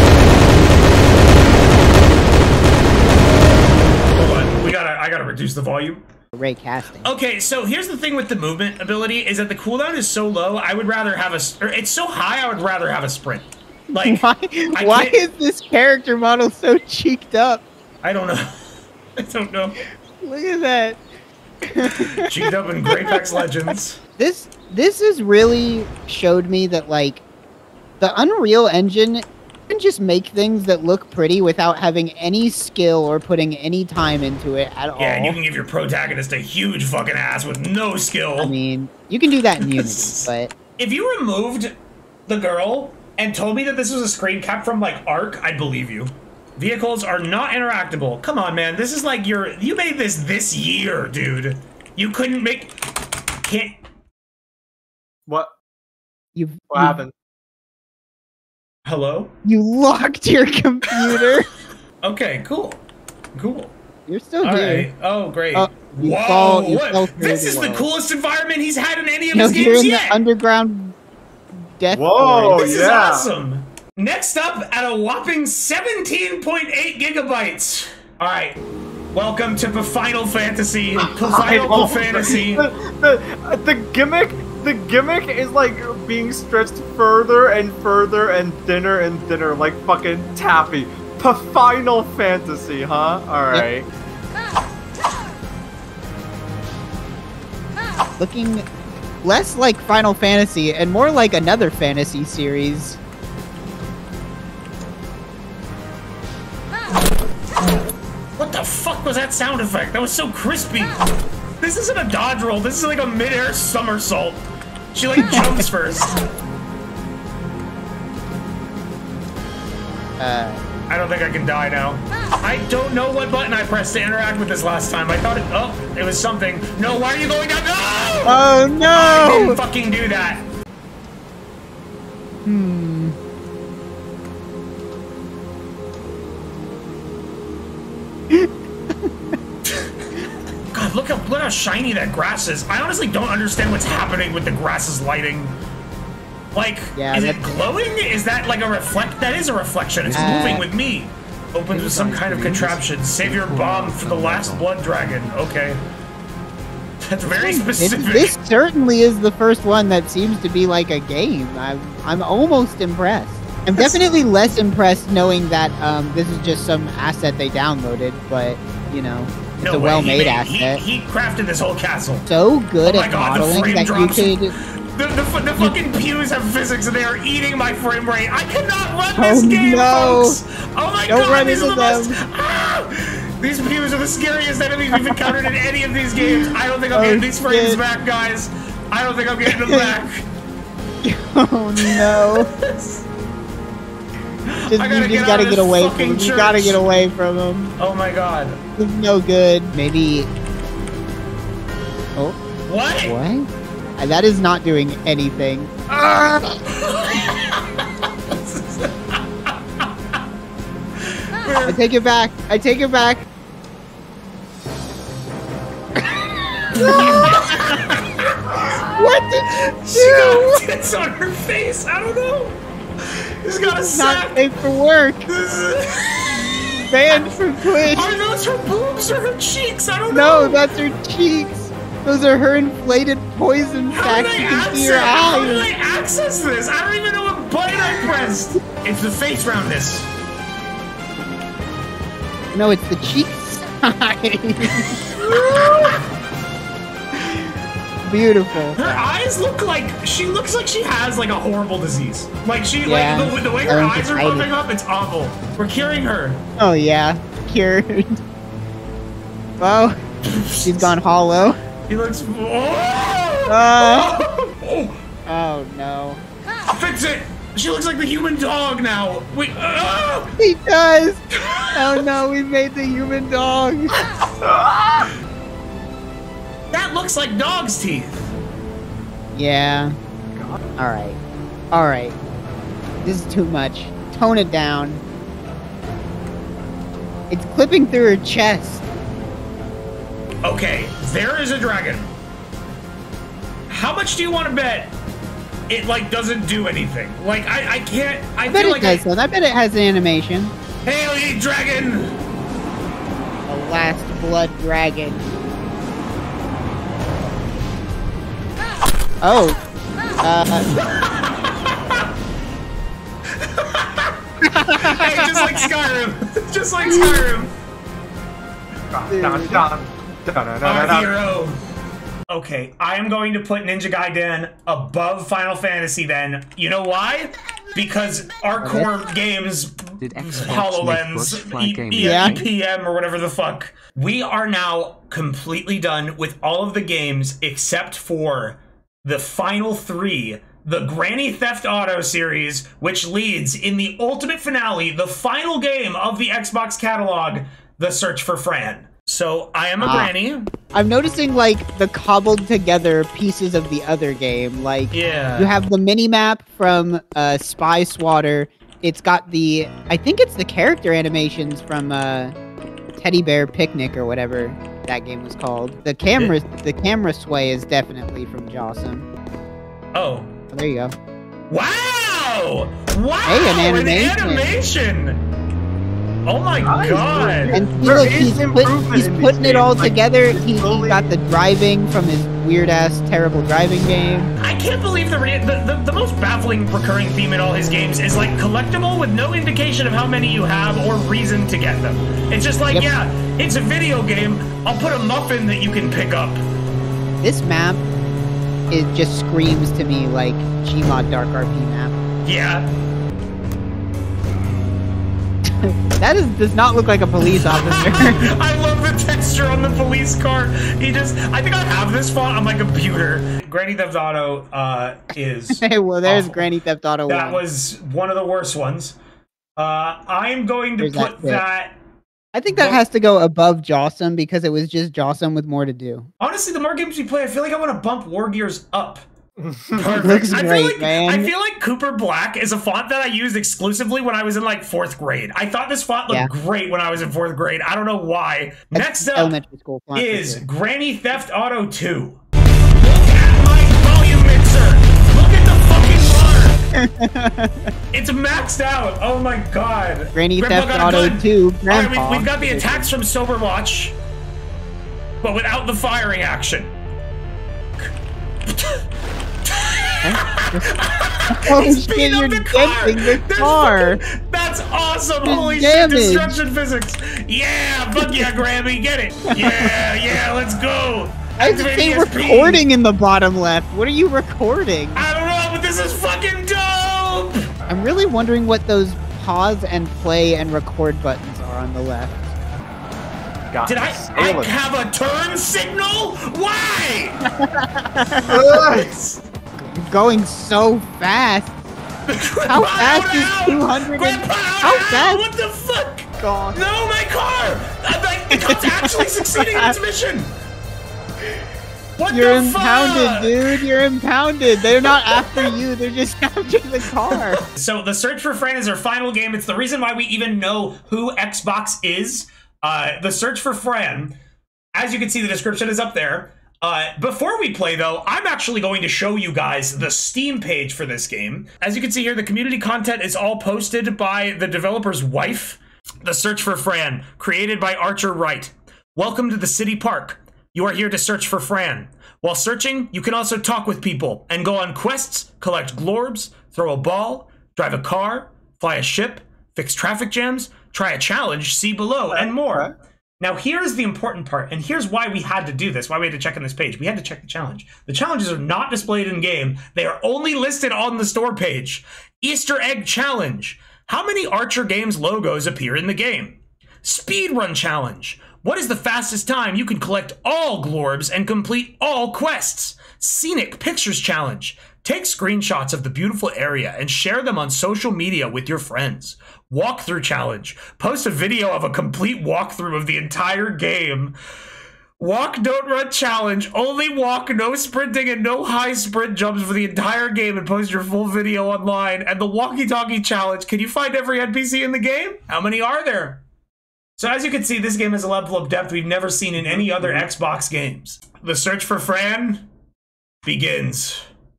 Hold on, I gotta reduce the volume. Ray casting. Okay, so here's the thing with the movement ability is that the cooldown is so low, I would rather have it's so high, I would rather have a sprint. Like, why is this character model so cheeked up? I don't know. I don't know. Look at that. Cheeked up in Echs Legends. This has really showed me that, like, the Unreal Engine can just make things that look pretty without having any skill or putting any time into it at all. Yeah, and you can give your protagonist a huge fucking ass with no skill. I mean, you can do that in Unity, but... If you removed the girl and told me that this was a screen cap from, like, Ark, I'd believe you. Vehicles are not interactable. Come on, man. This is like you made this year, dude. You couldn't make... Can't... What? What happened? Hello? You locked your computer. Okay, cool. Cool. You're still All here. right. Oh, great. Oh, Whoa! you fell through This the is the wall. coolest environment he's had in any of No, his you're games in yet. the underground death Whoa, forest. This is awesome. Next up, at a whopping 17.8 gigabytes. All right. Welcome to Final Fantasy. Final Fantasy. The gimmick is like being stretched further and further and thinner like fucking taffy. Final Fantasy, huh? All right. Looking less like Final Fantasy and more like another fantasy series. What the fuck was that sound effect? That was so crispy. This isn't a dodge roll. This is like a mid-air somersault. She like jumps first. I don't think I can die now. I don't know what button I pressed to interact with this last time. I thought it was something. No, why are you going down? No! Oh no! I didn't fucking do that. God, look how shiny that grass is. I honestly don't understand what's happening with the grass's lighting. Like, Yeah, is it glowing? Is that like a reflect? That is a reflection. It's moving with me. Opens with some kind of contraption. Save your bomb for the last blood dragon. Okay. That's very specific. This certainly is the first one that seems to be like a game. I'm almost impressed. I'm definitely less impressed knowing that this is just some asset they downloaded, but, you know, it's a well-made asset. He crafted this whole castle. So good at God, modeling that you could... The fucking pews have physics and they are eating my frame rate. I cannot run this game, no. folks! Oh my Don't god, run these are into the most... them. Ah! These pews are the scariest enemies we've encountered in any of these games. I don't think I'm getting these frames shit. back, guys. I don't think I'm getting them back. Oh no. You just gotta get away from him. You gotta get away from him. Oh my god. This is no good. Maybe... Oh. What? What? That is not doing anything. I take it back. I take it back. What did you do? She got tits on her face. I don't know. She's got a sack. Not safe for work. Banned from Twitch. Are those her boobs or her cheeks? I don't know. No, that's her cheeks. Those are her inflated poison sacs. You can see her How do I eyes. access this? I don't even know what button I pressed. It's the face roundness. No, it's the cheek side. Beautiful. Her eyes look like she looks like she has like a horrible disease. Like she Yeah. like the way her eyes are popping up, it's awful. We're curing her. Oh yeah, cured. Well, she's gone hollow. He looks. Oh no. Fix it! She looks like the human dog now. Wait. He does. Oh no, we made the human dog. That looks like dog's teeth. Yeah. All right. All right. This is too much. Tone it down. It's clipping through her chest. Okay, there is a dragon. How much do you want to bet it, like, doesn't do anything? Like, I can't... I bet feel it like does, though. I bet it has an animation. Hail, dragon! The last blood dragon. Oh. Hey, just like Skyrim. Just like Skyrim. Our hero. Okay, I am going to put Ninja Gaiden above Final Fantasy then. You know why? Because our core games, HoloLens, EPM, or whatever the fuck. We are now completely done with all of the games except for the final 3. The Granny Theft Auto series, which leads in the ultimate finale, the final game of the Xbox catalog, The Search for Fran. So, I am a granny. I'm noticing, like, the cobbled together pieces of the other game. Like, yeah. You have the mini-map from Spy Swatter. It's got the... I think it's the character animations from Teddy Bear Picnic or whatever that game was called. The camera sway is definitely from Jossum. Oh. There you go. Wow! Wow! Hey, an animation! Oh my god! And look, he's putting it all together. He got the driving from his weird-ass, terrible driving game. I can't believe the most baffling recurring theme in all his games is, like, collectible with no indication of how many you have or reason to get them. It's just like, yeah, it's a video game. I'll put a muffin that you can pick up. This map... it just screams to me like Gmod Dark RP map. Yeah. That does not look like a police officer. I love the texture on the police car. I think I have this font on my computer. Granny Theft Auto is Hey, well, there's awful. Granny Theft Auto 1. That was one of the worst ones. I'm going to put that... I think that has to go above Jossum because it was just Jossum with more to do. Honestly, the more games we play, I feel like I want to bump War Gears up. It looks great, man. I feel like Cooper Black is a font that I used exclusively when I was in, like, 4th grade. I thought this font looked great when I was in 4th grade. I don't know why. Next up is Granny Theft Auto 2. Look at my volume mixer. Look at the fucking bar. It's maxed out. Oh my god. Granny Theft Auto 2. Alright, we've got the attacks from Soberwatch, but without the firing action. Holy shit, you're denting the car! That's awesome! Holy shit, destruction physics! Yeah, fuck yeah, Grammy, get it! Yeah, let's go! I have to say recording in the bottom left. What are you recording? I don't know, but this is fucking dope! I'm really wondering what those pause and play and record buttons are on the left. Did I have a turn signal? Why? You're going so fast. How fast is 200? How fast? What the fuck? God. No, my car! The car's actually succeeding in its mission. What You're the impounded, fuck? dude. You're impounded. They're not after you. They're just after the car. So the Search for Fran is our final game. It's the reason why we even know who Xbox is. The Search for Fran, as you can see, the description is up there. Before we play, though, I'm actually going to show you guys the Steam page for this game. As you can see here, the community content is all posted by the developer's wife. The Search for Fran, created by Archer Wright. Welcome to the city park. You are here to search for Fran. While searching, you can also talk with people and go on quests, collect glorbs, throw a ball, drive a car, fly a ship, fix traffic jams, try a challenge, see below, and more. Now, here's the important part, and here's why we had to do this, why we had to check on this page. We had to check the challenge. The challenges are not displayed in-game. They are only listed on the store page. Easter egg challenge. How many Archer Games logos appear in the game? Speedrun challenge. What is the fastest time you can collect all glorbs and complete all quests? Scenic Pictures Challenge. Take screenshots of the beautiful area and share them on social media with your friends. Walkthrough Challenge. Post a video of a complete walkthrough of the entire game. Walk, don't run challenge. Only walk, no sprinting, and no high sprint jumps for the entire game, and post your full video online. And the walkie-talkie challenge. Can you find every NPC in the game? How many are there? So as you can see, this game has a level of depth we've never seen in any other Xbox games. The search for Fran begins.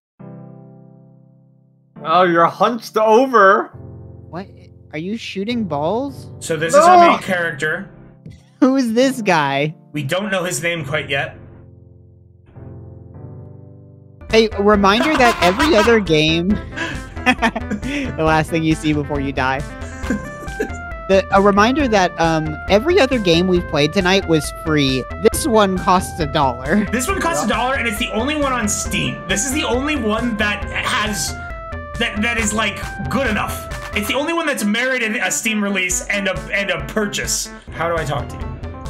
Oh, you're hunched over. What? Are you shooting balls? So this is our main character. Who is this guy? We don't know his name quite yet. Hey, a reminder that every other game... the last thing you see before you die. A reminder that every other game we've played tonight was free. This one costs $1. This one costs $1, and it's the only one on Steam. This is the only one that has... That is, like, good enough. It's the only one that's merited a Steam release and a purchase. How do I talk to you?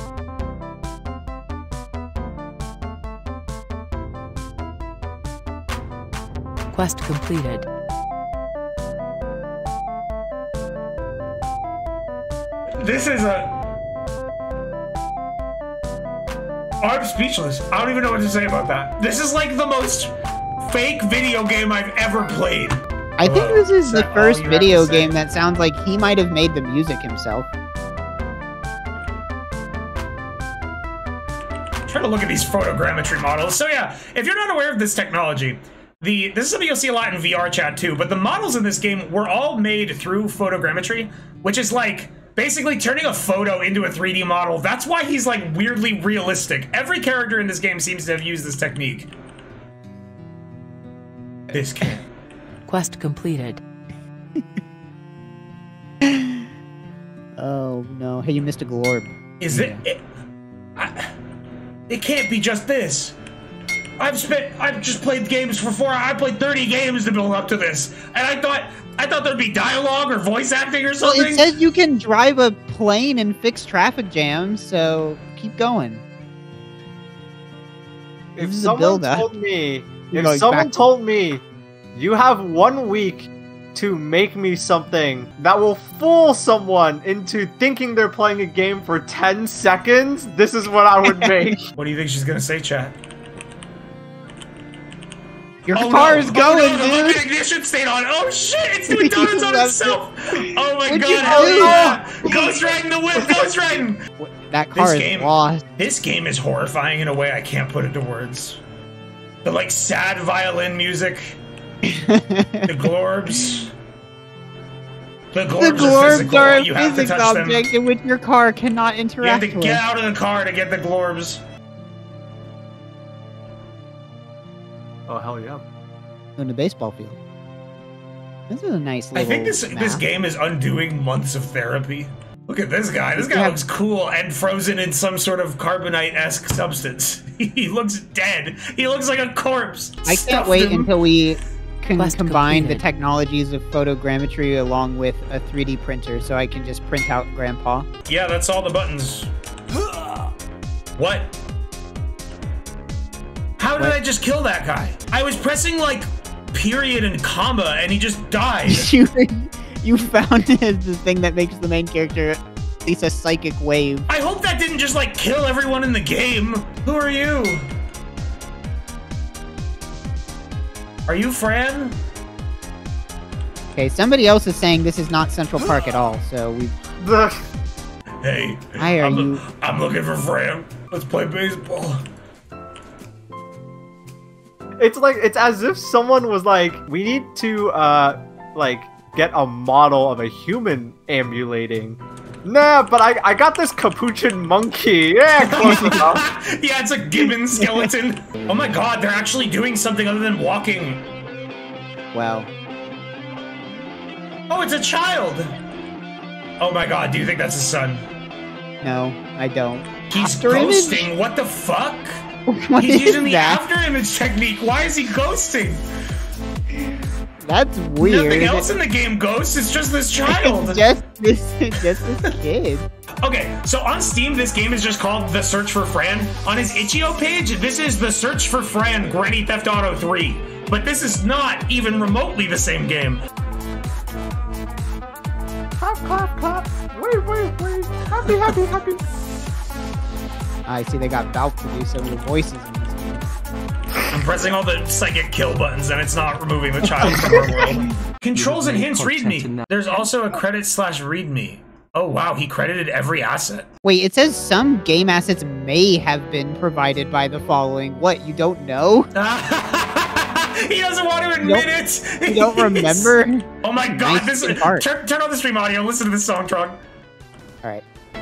Quest completed. This is I'm speechless. I don't even know what to say about that. This is like the most fake video game I've ever played. I think this is the first video game that sounds like he might have made the music himself. Try to look at these photogrammetry models. So yeah, if you're not aware of this technology, this is something you'll see a lot in VR chat too, but the models in this game were all made through photogrammetry, which is like basically turning a photo into a 3D model. That's why he's like weirdly realistic. Every character in this game seems to have used this technique. This game. Quest completed. Oh no! Hey, you missed a glorb. Is it? It can't be just this. I've just played games for 4 hours. I played 30 games to build up to this, and I thought there'd be dialogue or voice acting or something. Well, it says you can drive a plane and fix traffic jams, so keep going. If someone told me you have 1 week to make me something that will fool someone into thinking they're playing a game for 10 seconds, this is what I would make. What do you think she's gonna say, chat? Your car is going, dude! The ignition stayed on. Oh shit! It's doing donuts on itself! Oh my What'd god, you hell do? yeah! Ghost riding the whip! Ghost riding! That car is lost. This game is horrifying in a way I can't put into words. The like sad violin music. The glorbs. The glorbs are a you have to physics touch object them. in which your car cannot interact with. You have to get out of the car to get the glorbs. Oh hell yeah! On the baseball field. This is a nice little I think this game is undoing months of therapy. Look at this guy. This guy looks cool and frozen in some sort of carbonite-esque substance. He looks dead. He looks like a corpse. I can't wait until we can combine the technologies of photogrammetry along with a 3D printer so I can just print out Grandpa. Yeah, that's all the buttons. What? How did I just kill that guy? I was pressing like period and comma and he just died. You found the thing that makes the main character at least a psychic wave. I hope that didn't just like kill everyone in the game. Who are you? Are you Fran? Okay, somebody else is saying this is not Central Park at all, so we... Hey, Hi, I'm looking for Fran. Let's play baseball. It's like, it's as if someone was like, we need to, like, get a model of a human ambulating. Nah, but I got this capuchin monkey. Yeah, close enough. Yeah, it's a gibbon skeleton. Oh my god, they're actually doing something other than walking. Wow. Oh, it's a child. Oh my god, do you think that's his son? No, I don't. He's After ghosting. image? What the fuck? What He's is using the that? after image technique. Why is he ghosting? That's weird. Nothing else in the game ghosts. It's just this child. It's just this kid. Okay, so on Steam, this game is just called The Search for Fran. On his itch.io page, this is The Search for Fran Granny Theft Auto 3. But this is not even remotely the same game. Clap, clap, clap. Wait. Happy. I see they got Valve to do some of the voices in this game. I'm pressing all the psychic kill buttons and it's not removing the child from our world. Controls and hints readme. There's also a credit/readme. Oh wow, he credited every asset. Wait, it says some game assets may have been provided by the following. What, you don't know? He doesn't want to admit it. You don't remember? Oh my god, Nice this part. turn on the stream audio, listen to this song, Trog. Alright.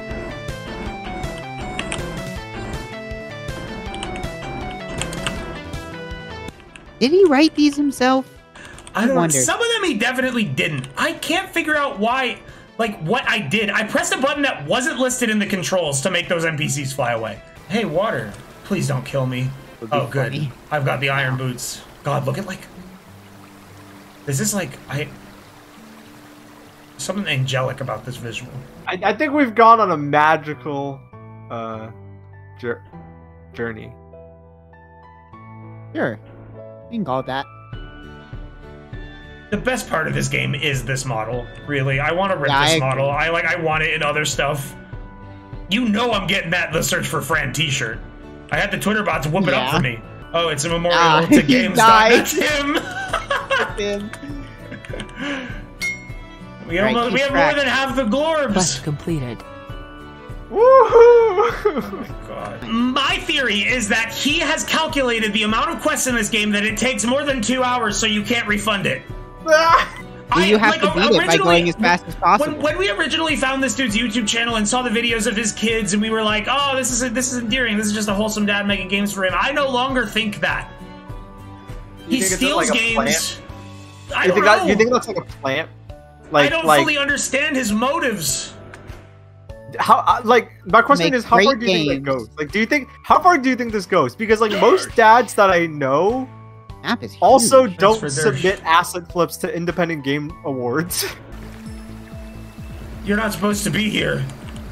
Did he write these himself? I don't know. wonder. Some of them he definitely didn't. I can't figure out why, like, what I did. I pressed a button that wasn't listed in the controls to make those NPCs fly away. Hey, water. Please don't kill me. Oh, good. Funny. I've got the iron boots. God, look at, like... This is, like, something angelic about this visual. I think we've gone on a magical journey. Sure. You can call it that. The best part of this game is this model, really. I want to rip Yeah, this I model. I want it in other stuff. You know I'm getting that The Search for Fran t-shirt. I had the Twitter bots whoop it up for me. Oh, it's a memorial to he games. died. That's him. Him. We Right, almost, keep we have track. more than half the glorbs. Quest completed. Woohoo! God. My theory is that he has calculated the amount of quests in this game that it takes more than 2 hours, so you can't refund it. You have to beat it by going as fast as possible. When we originally found this dude's YouTube channel and saw the videos of his kids, and we were like, "Oh, this is endearing. This is just a wholesome dad making games for him." I no longer think that. He think it's steals like a games. plant? I don't know. You think that's like a plant? I don't fully understand his motives. How my question Make is, how far great do you think that games. goes? How far do you think this goes? Because like most dads that I know Map is huge. also don't for their submit asset flips to independent game awards. You're not supposed to be here.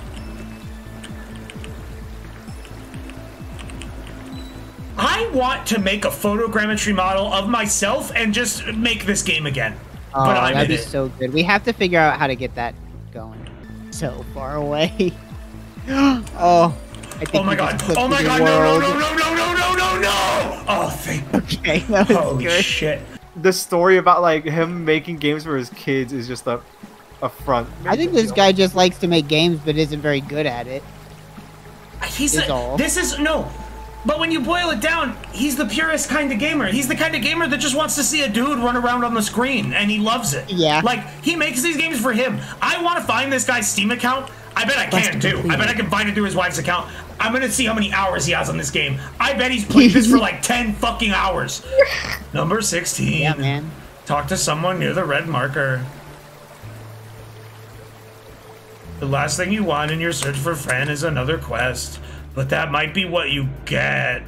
I want to make a photogrammetry model of myself and just make this game again. Oh, but I'm that'd in be it. so good. We have to figure out how to get that going. So far away. Oh, I think Oh my we just god! clipped Oh my through god! the No! world. No! Oh, thank. Okay, that was Holy good. shit! The story about like him making games for his kids is just a front. I think this guy just likes to make games, but isn't very good at it. He's Is all. this is no. But when you boil it down, he's the purest kind of gamer. He's the kind of gamer that just wants to see a dude run around on the screen, and he loves it. Yeah. Like, he makes these games for him. I want to find this guy's Steam account. I bet I can, too. I bet I can find it through his wife's account. I'm gonna see how many hours he has on this game. I bet he's played this for like 10 fucking hours. Number 16. Yeah, man. Talk to someone near the red marker. The last thing you want in your search for Fran is another quest. But that might be what you get.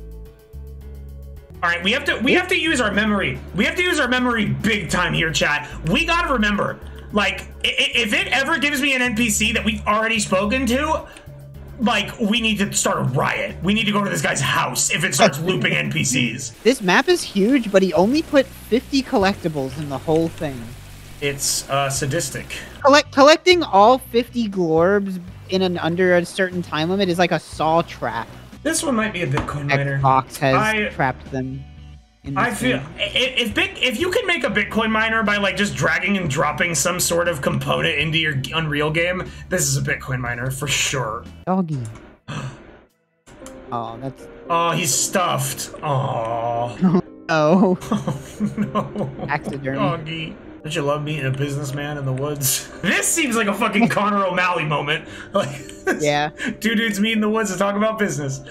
All right, we have to use our memory. We have to use our memory big time here, chat. We gotta remember, like, if it ever gives me an NPC that we've already spoken to, like, we need to start a riot. We need to go to this guy's house if it starts looping NPCs. This map is huge, but he only put 50 collectibles in the whole thing. It's sadistic. Collecting all 50 glorbs in under a certain time limit is like a saw trap. This one might be a Bitcoin miner. Xbox has trapped them. In I this feel game. if you can make a Bitcoin miner by like just dragging and dropping some sort of component into your Unreal game, this is a Bitcoin miner for sure. Doggy. Oh, that's. Oh, he's stuffed. Oh. Oh. Oh no. Taxidermy. Doggy. Don't you love meeting a businessman in the woods? This seems like a fucking Connor O'Malley moment. Like, Yeah. Two dudes meet in the woods to talk about business.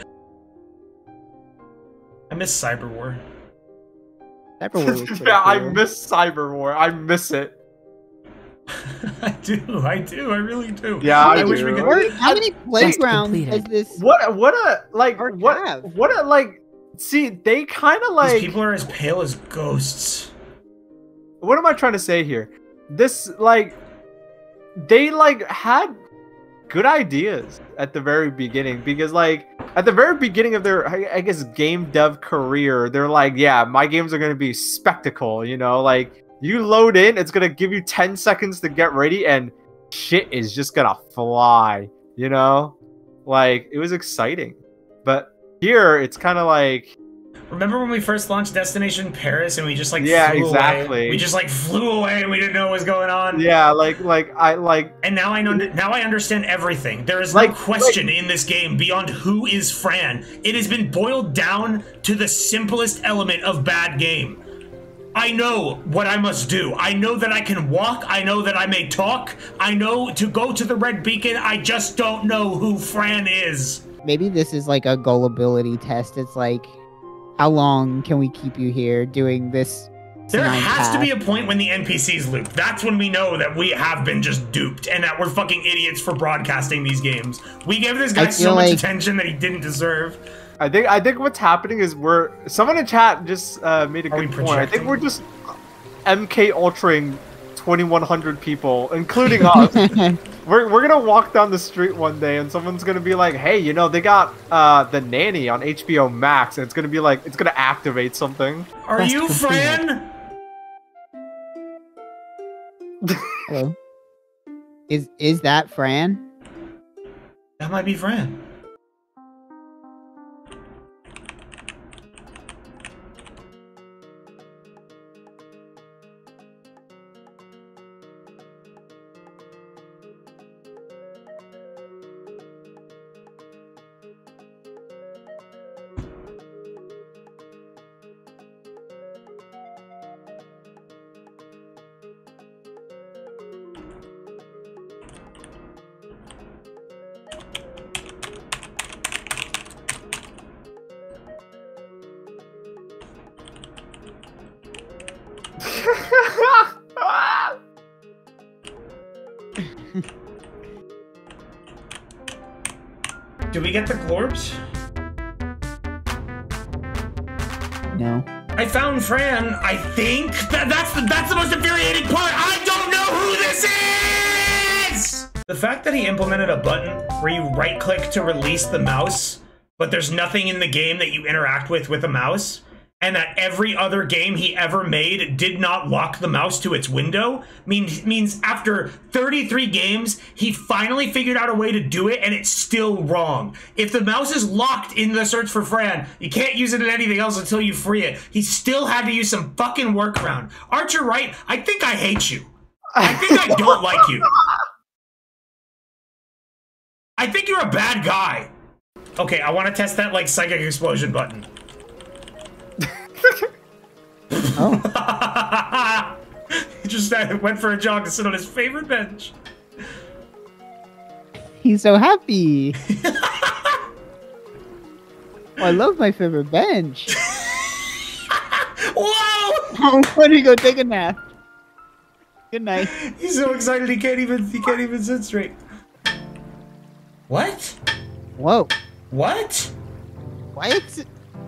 I miss Cyber War. Cyber War was pretty Yeah, I cool. miss Cyber War. I miss it. I do, I really do. Yeah, I wish do. we could. Or how many playgrounds completed. has this? What a like Or what have. what a like. See, they kind of These like. people are as pale as ghosts. What am I trying to say here? This like, they like had good ideas at the very beginning, because like at the very beginning of their, I guess, game dev career, they're like, yeah, my games are going to be spectacle, you know, like you load in, it's going to give you 10 seconds to get ready and shit is just going to fly, you know, like it was exciting. But here it's kind of like, remember when we first launched Destination Paris and we just like yeah, flew exactly. away? We just like flew away and we didn't know what was going on. Yeah, And now I know. Now I understand everything. There is no Like- question in this game beyond who is Fran. It has been boiled down to the simplest element of bad game. I know what I must do. I know that I can walk. I know that I may talk. I know to go to the red beacon. I just don't know who Fran is. Maybe this is like a gullibility test. It's like, how long can we keep you here doing this? There has to be a point when the NPCs loop. That's when we know that we have been just duped and that we're fucking idiots for broadcasting these games. We gave this guy so much attention that he didn't deserve. I think what's happening is someone in chat just made a good point. I think we're just MK ultraing 2,100 people, including us. We're gonna walk down the street one day and someone's gonna be like, hey, you know, they got The Nanny on HBO Max, and it's gonna be like, it's gonna activate something. Are you Fran? Hello. Is that Fran? That might be Fran. Did we get the Glorbs? No. I found Fran, I think. That's the most infuriating part. I don't know who this is! The fact that he implemented a button where you right-click to release the mouse, but there's nothing in the game that you interact with a mouse, and that every other game he ever made did not lock the mouse to its window, means after 33 games, he finally figured out a way to do it, and it's still wrong. If the mouse is locked in the search for Fran, you can't use it in anything else until you free it. He still had to use some fucking workaround. Archer Wright, I think I hate you. I think I don't like you. I think you're a bad guy. Okay, I want to test that, like, psychic explosion button. Oh. He just went for a jog to sit on his favorite bench. He's so happy. Oh, I love my favorite bench. Whoa! I'm going to go take a nap. Good night. He's so excited he can't even sit straight. What? Whoa. What? What?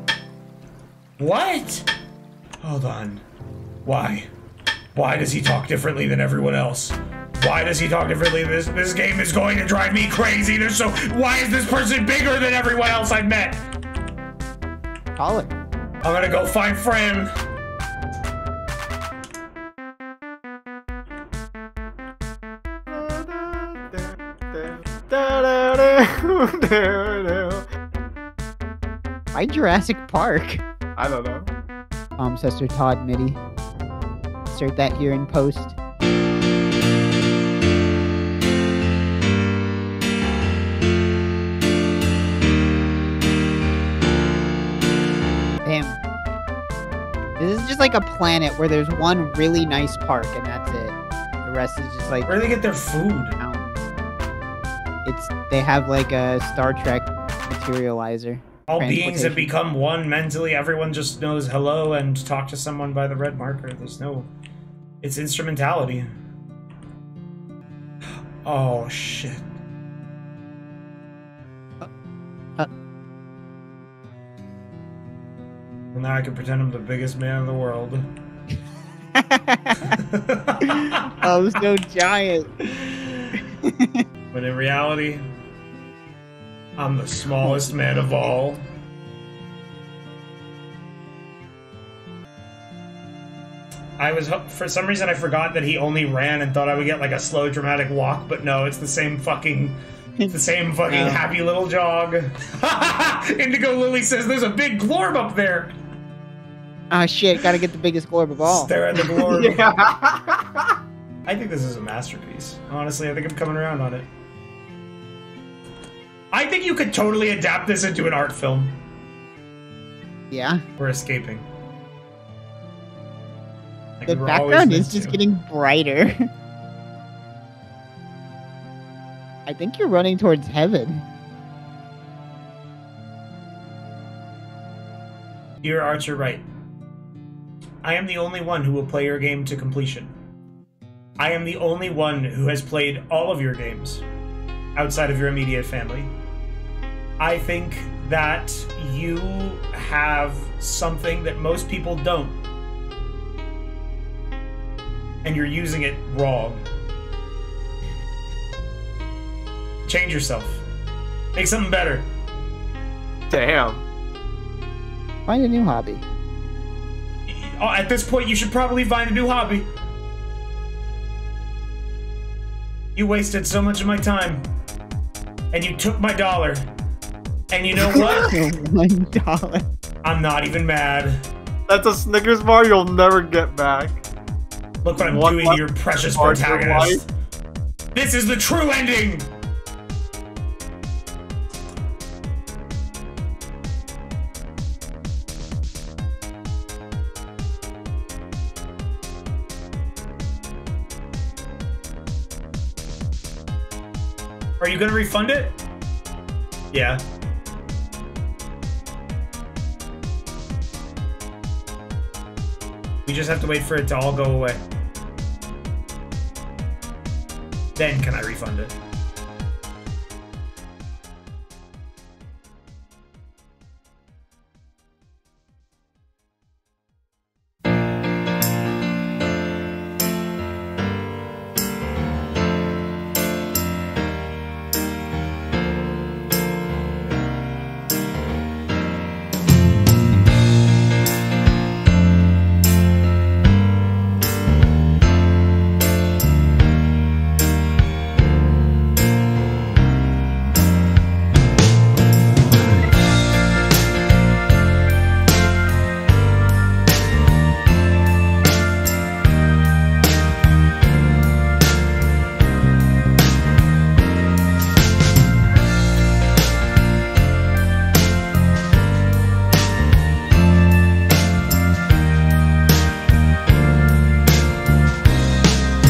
What? Hold on. Why? Why does he talk differently than everyone else? Why does he talk differently? This game is going to drive me crazy. Why is this person bigger than everyone else I've met? Call it. I'm gonna go find Fran. Why Jurassic Park? I don't know. Sister Todd MIDI. Insert that here in post. Damn. This is just like a planet where there's one really nice park and that's it. The rest is just like... Where do they get their food? They have like a Star Trek materializer. All beings have become one mentally. Everyone just knows hello and talk to someone by the red marker. It's instrumentality. Oh, shit. Well, now I can pretend I'm the biggest man in the world. I'm so giant. But in reality, I'm the smallest man of all. For some reason I forgot that he only ran and thought I would get like a slow dramatic walk, but no, it's the same fucking happy little jog. Indigo Lily says there's a big glorb up there. Ah, shit, gotta get the biggest glorb of all. Stare at the glorb. Yeah. I think this is a masterpiece. Honestly, I think I'm coming around on it. I think you could totally adapt this into an art film. Yeah. We're escaping. Like The we were always background meant is just to. getting brighter. I think you're running towards heaven. Dear Archer Wright, I am the only one who will play your game to completion. I am the only one who has played all of your games, outside of your immediate family. I think that you have something that most people don't. And you're using it wrong. Change yourself. Make something better. Damn. Find a new hobby. At this point, you should probably find a new hobby. You wasted so much of my time. And you took my dollar. And you know what? $1. I'm not even mad. That's a Snickers bar you'll never get back. Look what I'm One doing to your precious part of your protagonist. This is the true ending! Are you gonna refund it? Yeah. We just have to wait for it to all go away. Then can I refund it?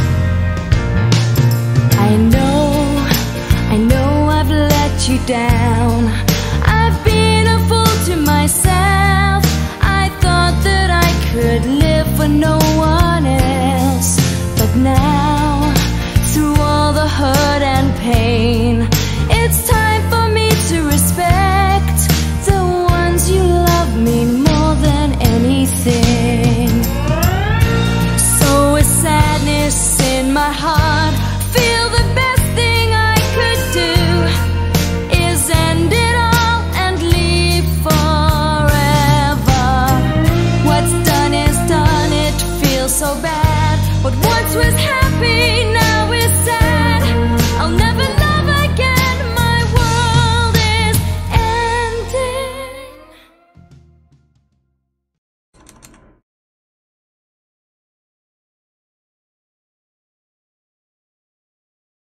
I know I've let you down.